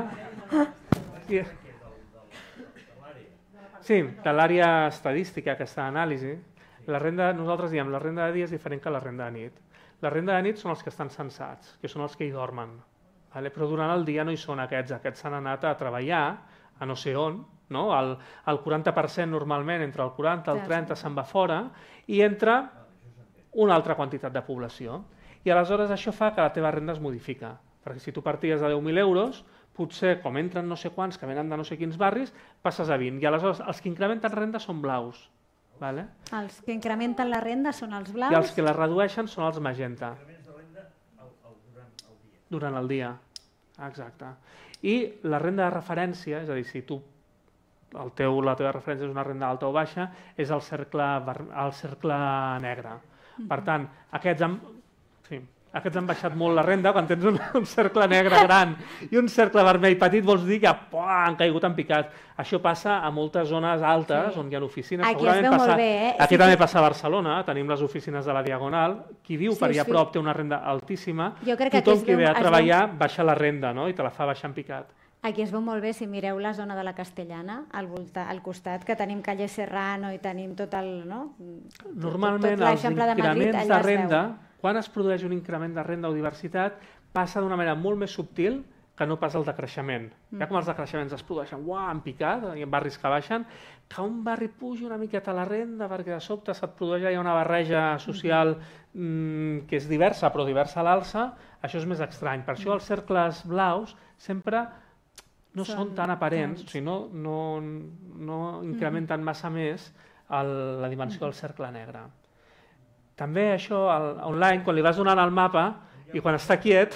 Sí, de l'àrea estadística, aquesta anàlisi. Nosaltres diem la renda de dia és diferent que la renda de nit. La renda de nit són els que estan censats, que són els que hi dormen. Però durant el dia no hi són aquests. Aquests s'han anat a treballar a no sé on. El 40% normalment, entre el 40 i el 30 se'n va fora, i entra una altra quantitat de població. I aleshores això fa que la teva renda es modifica. Perquè si tu parties de 10.000 euros, potser, com entren no sé quants que venen de no sé quins barris, passes a 20. I aleshores els que incrementen renda són blaus. Els que incrementen la renda són els blaus? I els que la redueixen són els magenta. Durant el dia. Exacte. I la renda de referència, és a dir, si tu la teva referència és una renda alta o baixa, és el cercle negre. Per tant, aquests han baixat molt la renda. Quan tens un cercle negre gran i un cercle vermell petit, vols dir que han caigut en picat. Això passa a moltes zones altes on hi ha oficines. Aquí es veu molt bé. Aquí també passa a Barcelona, tenim les oficines de la Diagonal. Qui viu per allà a prop té una renda altíssima. Tothom qui ve a treballar baixa la renda i te la fa baixar en picat. Aquí es veu molt bé si mireu la zona de la Castellana, al costat, que tenim Calle Serrano i tenim tot el... Normalment els increments de renda, quan es produeix un increment de renda o diversitat, passa d'una manera molt més subtil que no pas el de creixement. Ja com els de creixements es produeixen en picat, i en barris que baixen, que un barri pugi una miqueta la renda perquè de sobte se't produeix una barreja social que és diversa, però diversa a l'alça, això és més estrany. Per això els cercles blaus sempre no són tan aparents, o sigui, no incrementen massa més la dimensió del cercle negre. També això, online, quan li vas donant el mapa i quan està quiet...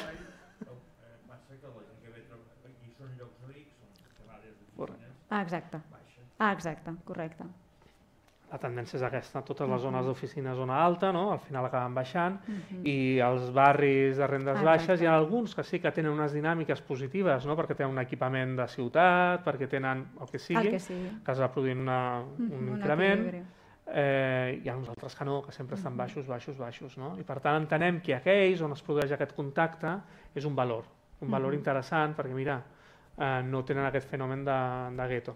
Exacte, correcte. La tendència és aquesta, totes les zones d'oficina zona alta, al final acaben baixant, i els barris de rendes baixes, hi ha alguns que sí que tenen unes dinàmiques positives, perquè tenen un equipament de ciutat, perquè tenen el que sigui, que es va produint un increment, hi ha uns altres que no, que sempre estan baixos. I per tant entenem que aquells on es produeix aquest contacte és un valor interessant, perquè mira, no tenen aquest fenomen de gueto.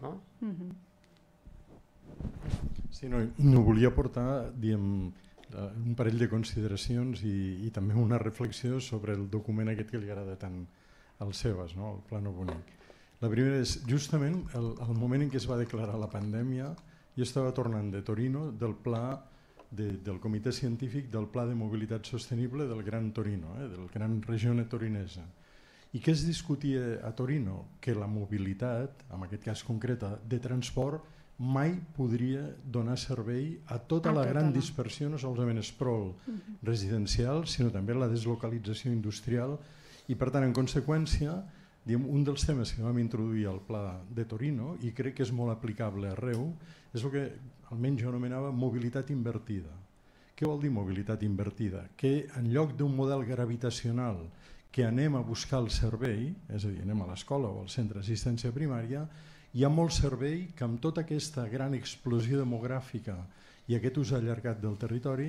Sí, no volia portar un parell de consideracions i també una reflexió sobre el document aquest que li agrada tant als seves, el Plano Bonic. La primera és, justament, el moment en què es va declarar la pandèmia, jo estava tornant de Torino del pla del comitè científic del Pla de Mobilitat Sostenible del Gran Torino, del Gran Regione Torinesa. I què es discutia a Torino? Que la mobilitat, en aquest cas concret de transport, mai podria donar servei a tota la gran dispersió, no solament esprol residencial, sinó també la deslocalització industrial, i per tant, en conseqüència, un dels temes que vam introduir al Pla de Torino, i crec que és molt aplicable arreu, és el que almenys jo anomenava mobilitat invertida. Què vol dir mobilitat invertida? Que en lloc d'un model gravitacional que anem a buscar el servei, és a dir, anem a l'escola o al centre d'assistència primària, hi ha molt servei que amb tota aquesta gran explosió demogràfica i aquest ús allargat del territori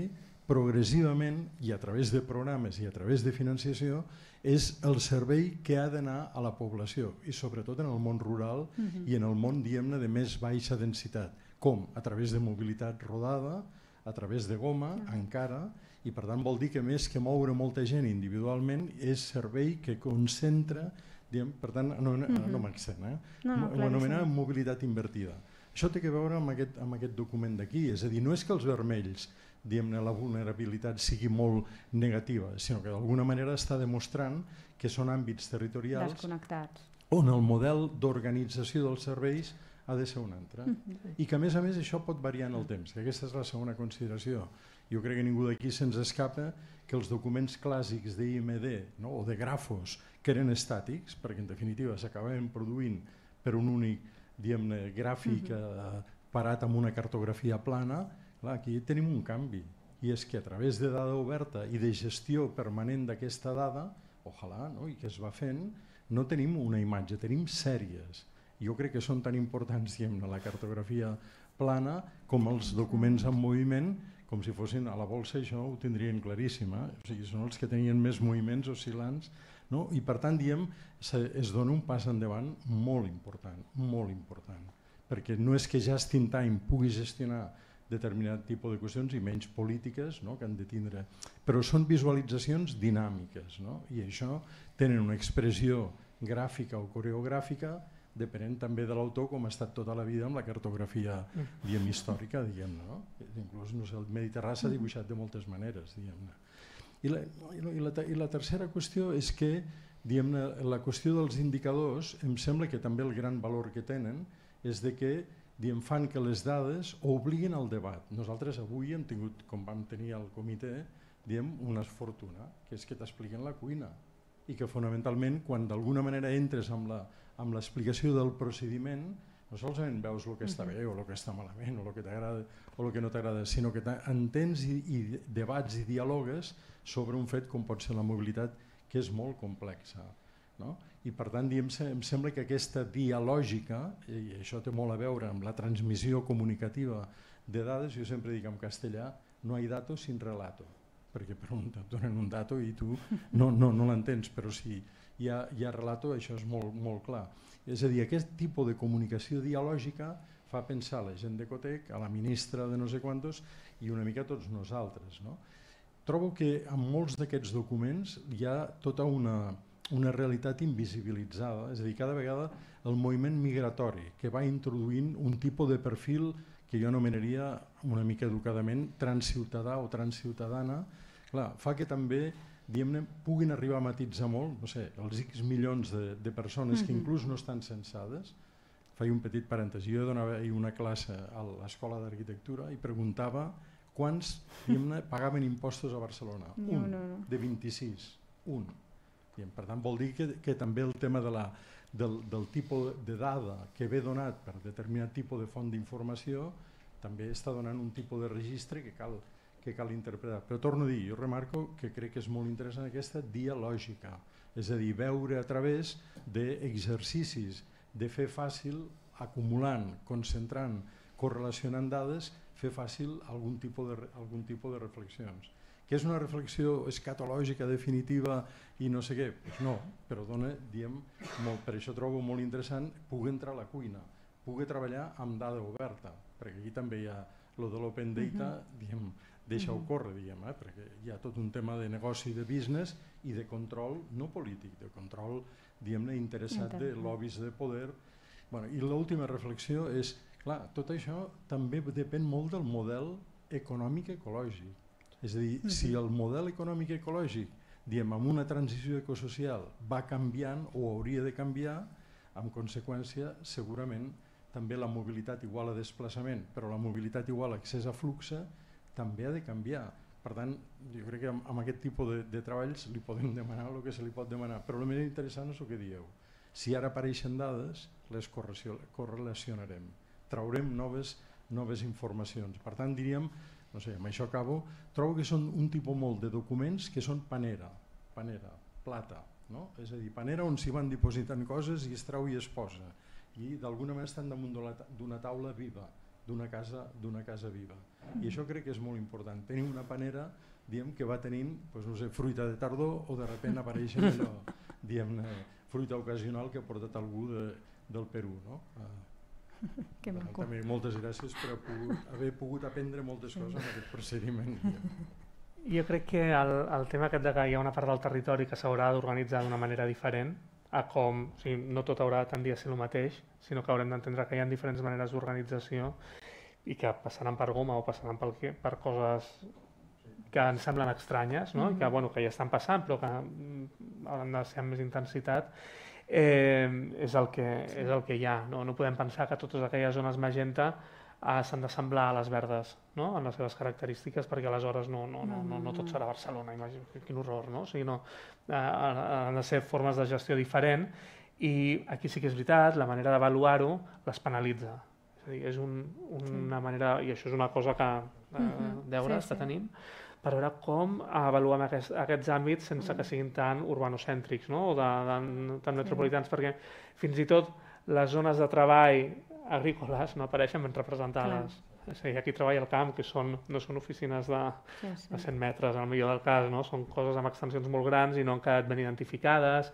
progressivament i a través de programes i a través de financiació és el servei que ha d'anar a la població i sobretot en el món rural i en el món, diguem-ne, de més baixa densitat. Com? A través de mobilitat rodada, a través de goma, encara, i per tant vol dir que més que moure molta gent individualment és servei que concentra, per tant, no m'accent, ho anomenàvem mobilitat invertida. Això té a veure amb aquest document d'aquí, és a dir, no és que els vermells, diguem-ne, la vulnerabilitat sigui molt negativa, sinó que d'alguna manera està demostrant que són àmbits territorials desconnectats, on el model d'organització dels serveis ha de ser un altre. I que a més això pot variar en el temps, que aquesta és la segona consideració. Jo crec que ningú d'aquí se'ns escapa que els documents clàssics d'IMD o de grafos que eren estàtics, perquè en definitiva s'acabaven produint per un únic, diguem-ne, gràfic parat amb una cartografia plana, clar, aquí tenim un canvi, i és que a través de dada oberta i de gestió permanent d'aquesta dada, ojalà, i que es va fent, no tenim una imatge, tenim sèries. Jo crec que són tan importants, diguem-ne, la cartografia plana com els documents en moviment, com si fossin a la bolsa, això ho tindrien claríssim, o sigui, són els que tenien més moviments oscil·lants, i per tant, diem, es dona un pas endavant molt important, perquè no és que Just in Time pugui gestionar determinat tipus de qüestions i menys polítiques que han de tindre, però són visualitzacions dinàmiques i això tenen una expressió gràfica o coreogràfica depenent també de l'autor, com ha estat tota la vida amb la cartografia històrica, diguem-ne. Inclús el Mediterrani s'ha dibuixat de moltes maneres, diguem-ne. I la tercera qüestió és que, diguem-ne, la qüestió dels indicadors, em sembla que també el gran valor que tenen és de que fan que les dades obliguin al debat. Nosaltres avui hem tingut, com vam tenir al comitè, una fortuna, que és que t'expliquen la cuina i que fonamentalment quan d'alguna manera entres amb l'explicació del procediment no solament veus el que està bé o el que està malament o el que t'agrada o el que no t'agrada, sinó que entens i debats i dialogues sobre un fet com pot ser la mobilitat, que és molt complexa. I per tant em sembla que aquesta dialògica, i això té molt a veure amb la transmissió comunicativa de dades, jo sempre dic en castellà, no hi ha dato sin relato, perquè et donen un dato i tu no l'entens, però si hi ha relato això és molt clar. És a dir, aquest tipus de comunicació dialògica fa pensar a la gent de Cotec, a la ministra de no sé quantos i una mica a tots nosaltres. Trobo que en molts d'aquests documents hi ha tota una realitat invisibilitzada, és a dir, cada vegada el moviment migratori que va introduint un tipus de perfil que jo anomenaria una mica educadament transciutadà o transciutadana, fa que també puguin arribar a matitzar molt, no sé, els X milions de persones que inclús no estan censades. Faig un petit parèntesi, jo donava una classe a l'Escola d'Arquitectura i preguntava quants pagaven impostos a Barcelona. Un, de 26, un. Per tant, vol dir que també el tema del tipus de dada que ve donat per determinat tipus de font d'informació també està donant un tipus de registre que cal interpretar. Però torno a dir, jo remarco que crec que és molt interessant aquesta dialògica, és a dir, veure a través d'exercicis de fer fàcil, acumulant, concentrant, correlacionant dades, fer fàcil algun tipus de reflexions. Que és una reflexió escatològica definitiva i no sé què? Doncs no, però dona, per això trobo molt interessant poder entrar a la cuina, poder treballar amb dada oberta, perquè aquí també hi ha el de l'open data, deixa-ho córrer, perquè hi ha tot un tema de negoci, de business i de control no polític, de control interessat de lobbies de poder. I l'última reflexió és, clar, tot això també depèn molt del model econòmic ecològic. És a dir, si el model econòmic ecològic, amb una transició ecosocial, va canviant o hauria de canviar, en conseqüència, segurament, també la mobilitat igual a desplaçament, però la mobilitat igual a accés a flux, també ha de canviar. Per tant, jo crec que amb aquest tipus de treballs li podem demanar el que se li pot demanar, però el més interessant és el que dieu. Si ara apareixen dades, les correlacionarem, traurem noves informacions. Per tant, diríem, no sé, amb això acabo, trobo que són un tipus molt de documents que són panera, plata, és a dir, panera on s'hi van dipositant coses i es trau i es posa, i d'alguna manera estan damunt d'una taula viva, d'una casa viva. I això crec que és molt important. Tenir una panera, diem, que va tenint, no sé, fruita de tardor, o de sobte apareixen allò, diem, fruita ocasional que ha portat algú del Perú, no? Que maco. També moltes gràcies per haver pogut aprendre moltes coses en aquest procediment. Jo crec que el tema aquest de que hi ha una part del territori que s'haurà d'organitzar d'una manera diferent, a com, o sigui, no tot haurà de tendir a ser el mateix, sinó que haurem d'entendre que hi ha diferents maneres d'organització i que passaran per goma o passaran per coses que ens semblen estranyes, no? I que, bueno, que ja estan passant però que hauran de ser amb més intensitat. És el que hi ha. No podem pensar que totes aquelles zones magenta s'han d'assemblar a les verdes, no? En les seves característiques, perquè aleshores no tot serà Barcelona, quin horror, no? O sigui, han de ser formes de gestió diferent i aquí sí que és veritat, la manera d'avaluar-ho les penalitza. És a dir, és una manera, i això és una cosa que deures que tenim, per veure com avaluem aquests àmbits sense que siguin tan urbanocèntrics, no? O tan metropolitans, perquè fins i tot les zones de treball agrícoles no apareixen ben representades. És a dir, aquí treballa al camp, que no són oficines de 100 metres, en el millor del cas, no? Són coses amb extensions molt grans i no han quedat ben identificades.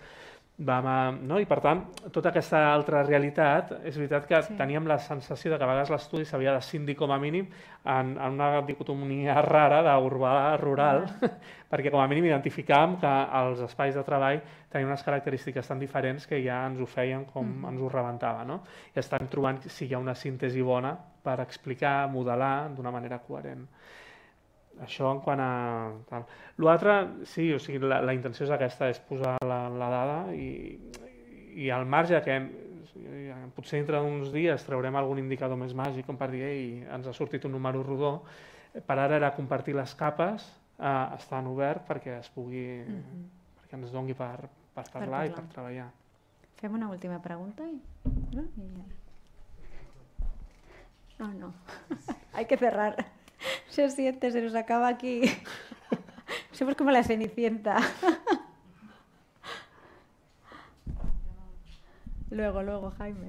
I per tant, tota aquesta altra realitat, és veritat que teníem la sensació de que a vegades l'estudi s'havia de cindir com a mínim en una dicotomia rara d'urbà-rural, perquè com a mínim identificàvem que els espais de treball tenien unes característiques tan diferents que ja ens ho feien com ens ho rebentava. I estem trobant si hi ha una síntesi bona per explicar, modelar d'una manera coherent. Això en quant a... L'altre, sí, o sigui, la intenció és aquesta, és posar la dada i al marge que potser dintre d'uns dies traurem algun indicador més màgic, com per dir, ens ha sortit un número rodó, per ara era compartir les capes, estan obert perquè es pugui, perquè ens doni per parlar i per treballar. Fem una última pregunta? No. Hay que cerrar. Se siente, se nos acaba aquí. Somos como la Cenicienta. Luego, Jaime.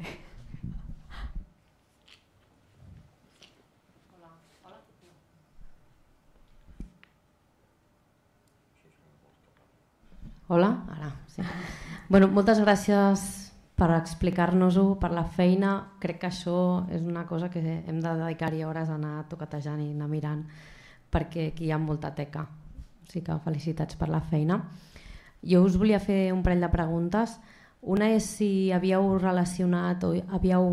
Hola, ara, sí. Bueno, moltes gràcies per explicar-nos-ho, per la feina. Crec que això és una cosa que hem de dedicar-hi hores a anar toquetejant i anar mirant, perquè aquí hi ha molta teca. O sigui que felicitats per la feina. Jo us volia fer un parell de preguntes. Una és si havíeu relacionat o havíeu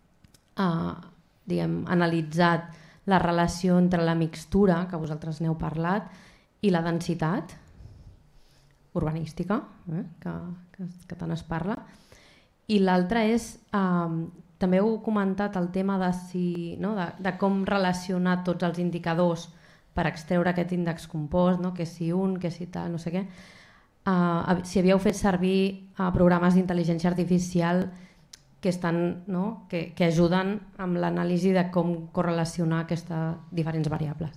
analitzat la relació entre la mixtura, que vosaltres n'heu parlat, i la densitat urbanística, que tant es parla. I l'altre és, també heu comentat el tema de com relacionar tots els indicadors per extreure aquest índex compost, que si que si tal, no sé què. Si havíeu fet servir programes d'intel·ligència artificial que ajuden amb l'anàlisi de com correlacionar aquestes diferents variables.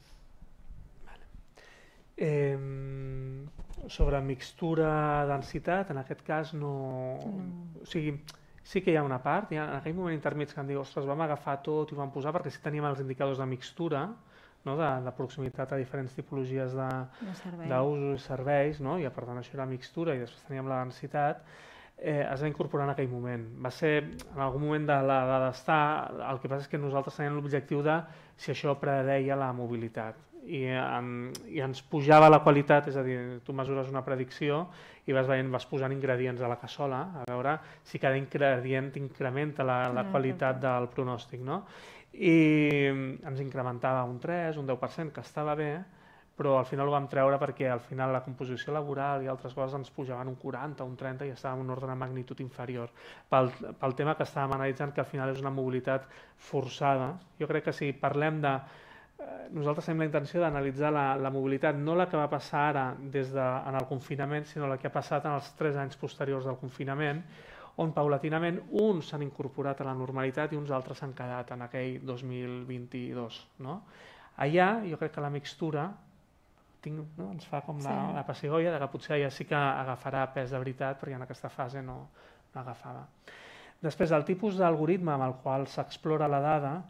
Sobre mixtura, densitat, en aquest cas no... O sigui, sí que hi ha una part, en aquell moment intermig que em diu, ostres, vam agafar tot i ho vam posar perquè sí teníem els indicadors de mixtura, de proximitat a diferents tipologies d'usos i serveis, i per tant això era mixtura i després teníem la densitat, es va incorporar en aquell moment. Va ser en algun moment de d'estar, el que passa és que nosaltres teníem l'objectiu de si això predeia la mobilitat. I ens pujava la qualitat, és a dir, tu mesures una predicció i vas posant ingredients a la cassola a veure si cada ingredient incrementa la qualitat del pronòstic. I ens incrementava un 3, un 10%, que estava bé, però al final ho vam treure perquè al final la composició laboral i altres coses ens pujaven un 40, un 30 i estàvem en un ordre de magnitud inferior. Pel tema que estàvem analitzant, que al final és una mobilitat forçada, jo crec que si parlem de... Nosaltres tenim la intenció d'analitzar la mobilitat, no la que va passar ara en el confinament, sinó la que ha passat en els 3 anys posteriors del confinament, on paulatinament uns s'han incorporat a la normalitat i uns altres s'han quedat en aquell 2022. Allà jo crec que la mixtura ens fa com la pessigolles, que potser allà sí que agafarà pes de veritat, perquè en aquesta fase no agafava. Després, el tipus d'algoritme amb el qual s'explora la dada,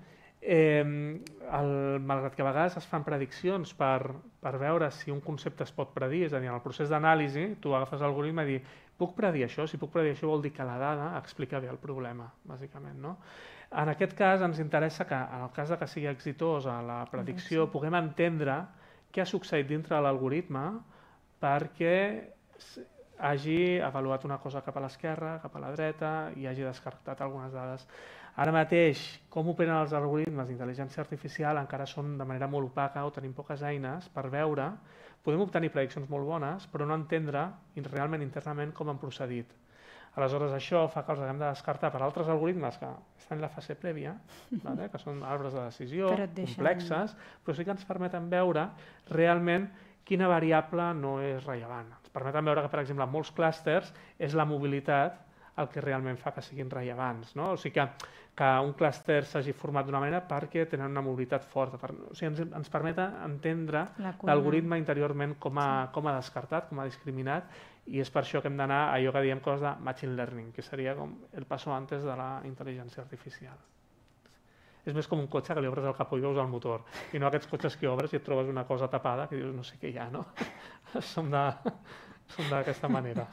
malgrat que a vegades es fan prediccions per veure si un concepte es pot predir, és a dir, en el procés d'anàlisi tu agafes l'algoritme i dir puc predir això? Si puc predir això vol dir que la dada explica bé el problema, bàsicament, no? En aquest cas ens interessa que, en el cas que sigui exitosa la predicció, puguem entendre què ha succeït dintre de l'algoritme perquè hagi avaluat una cosa cap a l'esquerra, cap a la dreta i hagi descartat algunes dades. Ara mateix, com operen els algoritmes d'intel·ligència artificial encara són de manera molt opaca o tenim poques eines per veure. Podem obtenir prediccions molt bones, però no entendre realment internament com han procedit. Aleshores, això fa que els haguem de descartar per altres algoritmes que estan en la fase prèvia, que són arbres de decisió, complexes, però sí que ens permeten veure realment quina variable no és rellevant. Ens permeten veure que, per exemple, en molts clústers és la mobilitat el que realment fa que siguin rellevants. O sigui que un clúster s'hagi format d'una manera perquè tenen una mobilitat forta. O sigui, ens permet entendre l'algoritme interiorment com ha descartat, com ha discriminat, i és per això que hem d'anar a allò que diem coses de machine learning, que seria com el passo antes de la intel·ligència artificial. És més com un cotxe que li obres el capó i veus el motor, i no aquests cotxes que obres i et trobes una cosa tapada que dius no sé què hi ha, no? Som d'aquesta manera.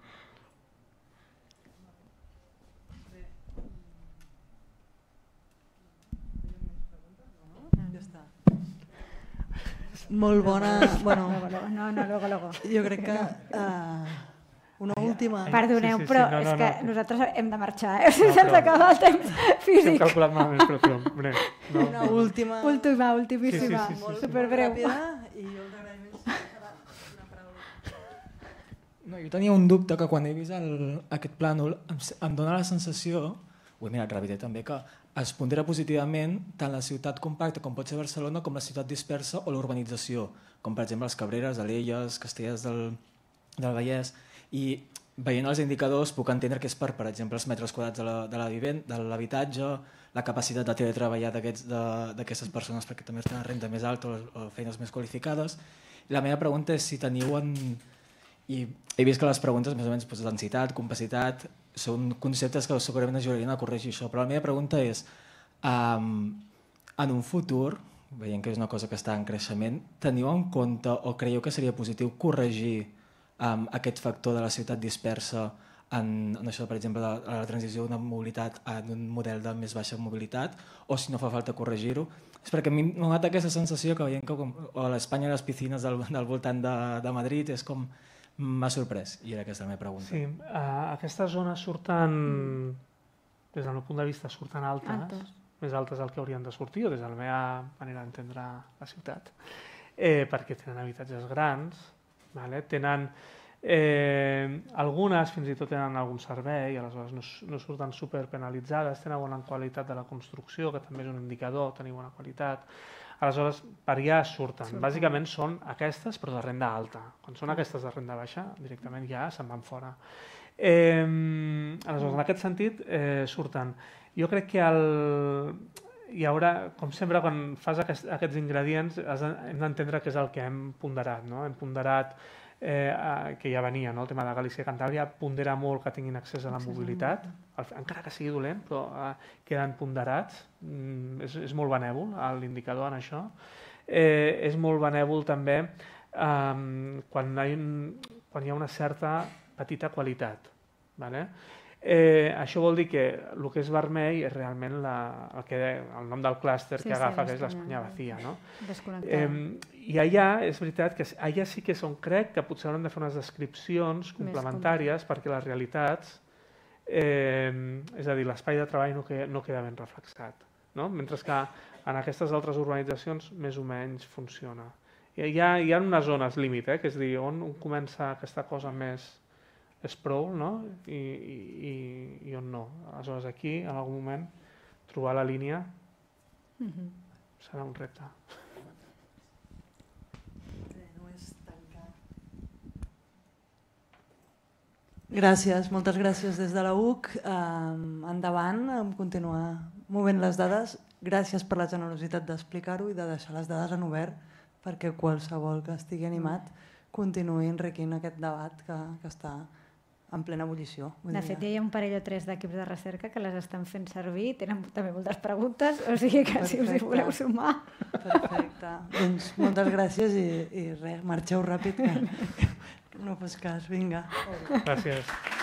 Molt bona... No, luego. Jo crec que una última... Perdoneu, però és que nosaltres hem de marxar, se'ns acaba el temps físic. Hem calculat malament, però una última... Ultimíssima, superbreu. I els agraïments serà una paraula. Jo tenia un dubte que quan he vist aquest plànol em dóna la sensació, ho he mirat ràpid també, que es pondera positivament tant la ciutat compacta com pot ser Barcelona com la ciutat dispersa o l'urbanització, com per exemple les Cabreres, Alelles, Castellers del Vallès, i veient els indicadors puc entendre que és per exemple, els metres quadrats de l'habitatge, la capacitat de teletreballar d'aquestes persones perquè també tenen renda més alta o feines més qualificades. I la meva pregunta és si teniu i he vist que les preguntes més o menys densitat, compacitat, són conceptes que segurament ajudarien a corregir això, però la meva pregunta és, en un futur, veient que és una cosa que està en creixement, teniu en compte o creieu que seria positiu corregir aquest factor de la ciutat dispersa en això, per exemple, de la transició d'una mobilitat a un model de més baixa mobilitat, o si no fa falta corregir-ho? És perquè a mi m'ha donat aquesta sensació que veient que a l'Espanya les piscines del voltant de Madrid és com... M'ha sorprès, i era aquesta la meva pregunta. Sí, aquestes zones surten, des del meu punt de vista, surten altes, més altes del que haurien de sortir, o des de la meva manera d'entendre la ciutat, perquè tenen habitatges grans, tenen algunes fins i tot tenen algun servei, aleshores no surten superpenalitzades, tenen bona qualitat de la construcció, que també és un indicador, tenir bona qualitat. Aleshores, per allà surten. Bàsicament són aquestes, però de renda alta. Quan són aquestes de renda baixa, directament ja se'n van fora. Aleshores, en aquest sentit, surten. Jo crec que hi haurà, com sempre, quan fas aquests ingredients, hem d'entendre què és el que hem ponderat. Hem ponderat que ja venia, el tema de Galícia i Cantàbria, pondera molt que tinguin accés a la mobilitat, encara que sigui dolent, però queden ponderats, és molt benèvol l'indicador en això. És molt benèvol també quan hi ha una certa petita qualitat. Això vol dir que el que és vermell és realment el nom del clúster que agafa, que és l'Espanya vacía. I allà és veritat que allà sí que és on crec que potser haurem de fer unes descripcions complementàries perquè les realitats, és a dir, l'espai de treball no queda ben reflexat, mentre que en aquestes altres urbanitzacions més o menys funciona. Hi ha unes zones límit, que és a dir, on comença aquesta cosa més sprawl, i on no. Aleshores aquí, en algun moment, trobar la línia serà un repte. Gràcies, moltes gràcies des de la UC. Endavant, continuar movent les dades. Gràcies per la generositat d'explicar-ho i de deixar les dades en obert perquè qualsevol que estigui animat continuï enriquint aquest debat que està en plena ebullició. De fet, hi ha un parell o tres d'equips de recerca que les estan fent servir, tenen també moltes preguntes, o sigui que si us hi voleu sumar... Perfecte. Doncs moltes gràcies i res, marxeu ràpid, que no fos cas. Vinga. Gràcies.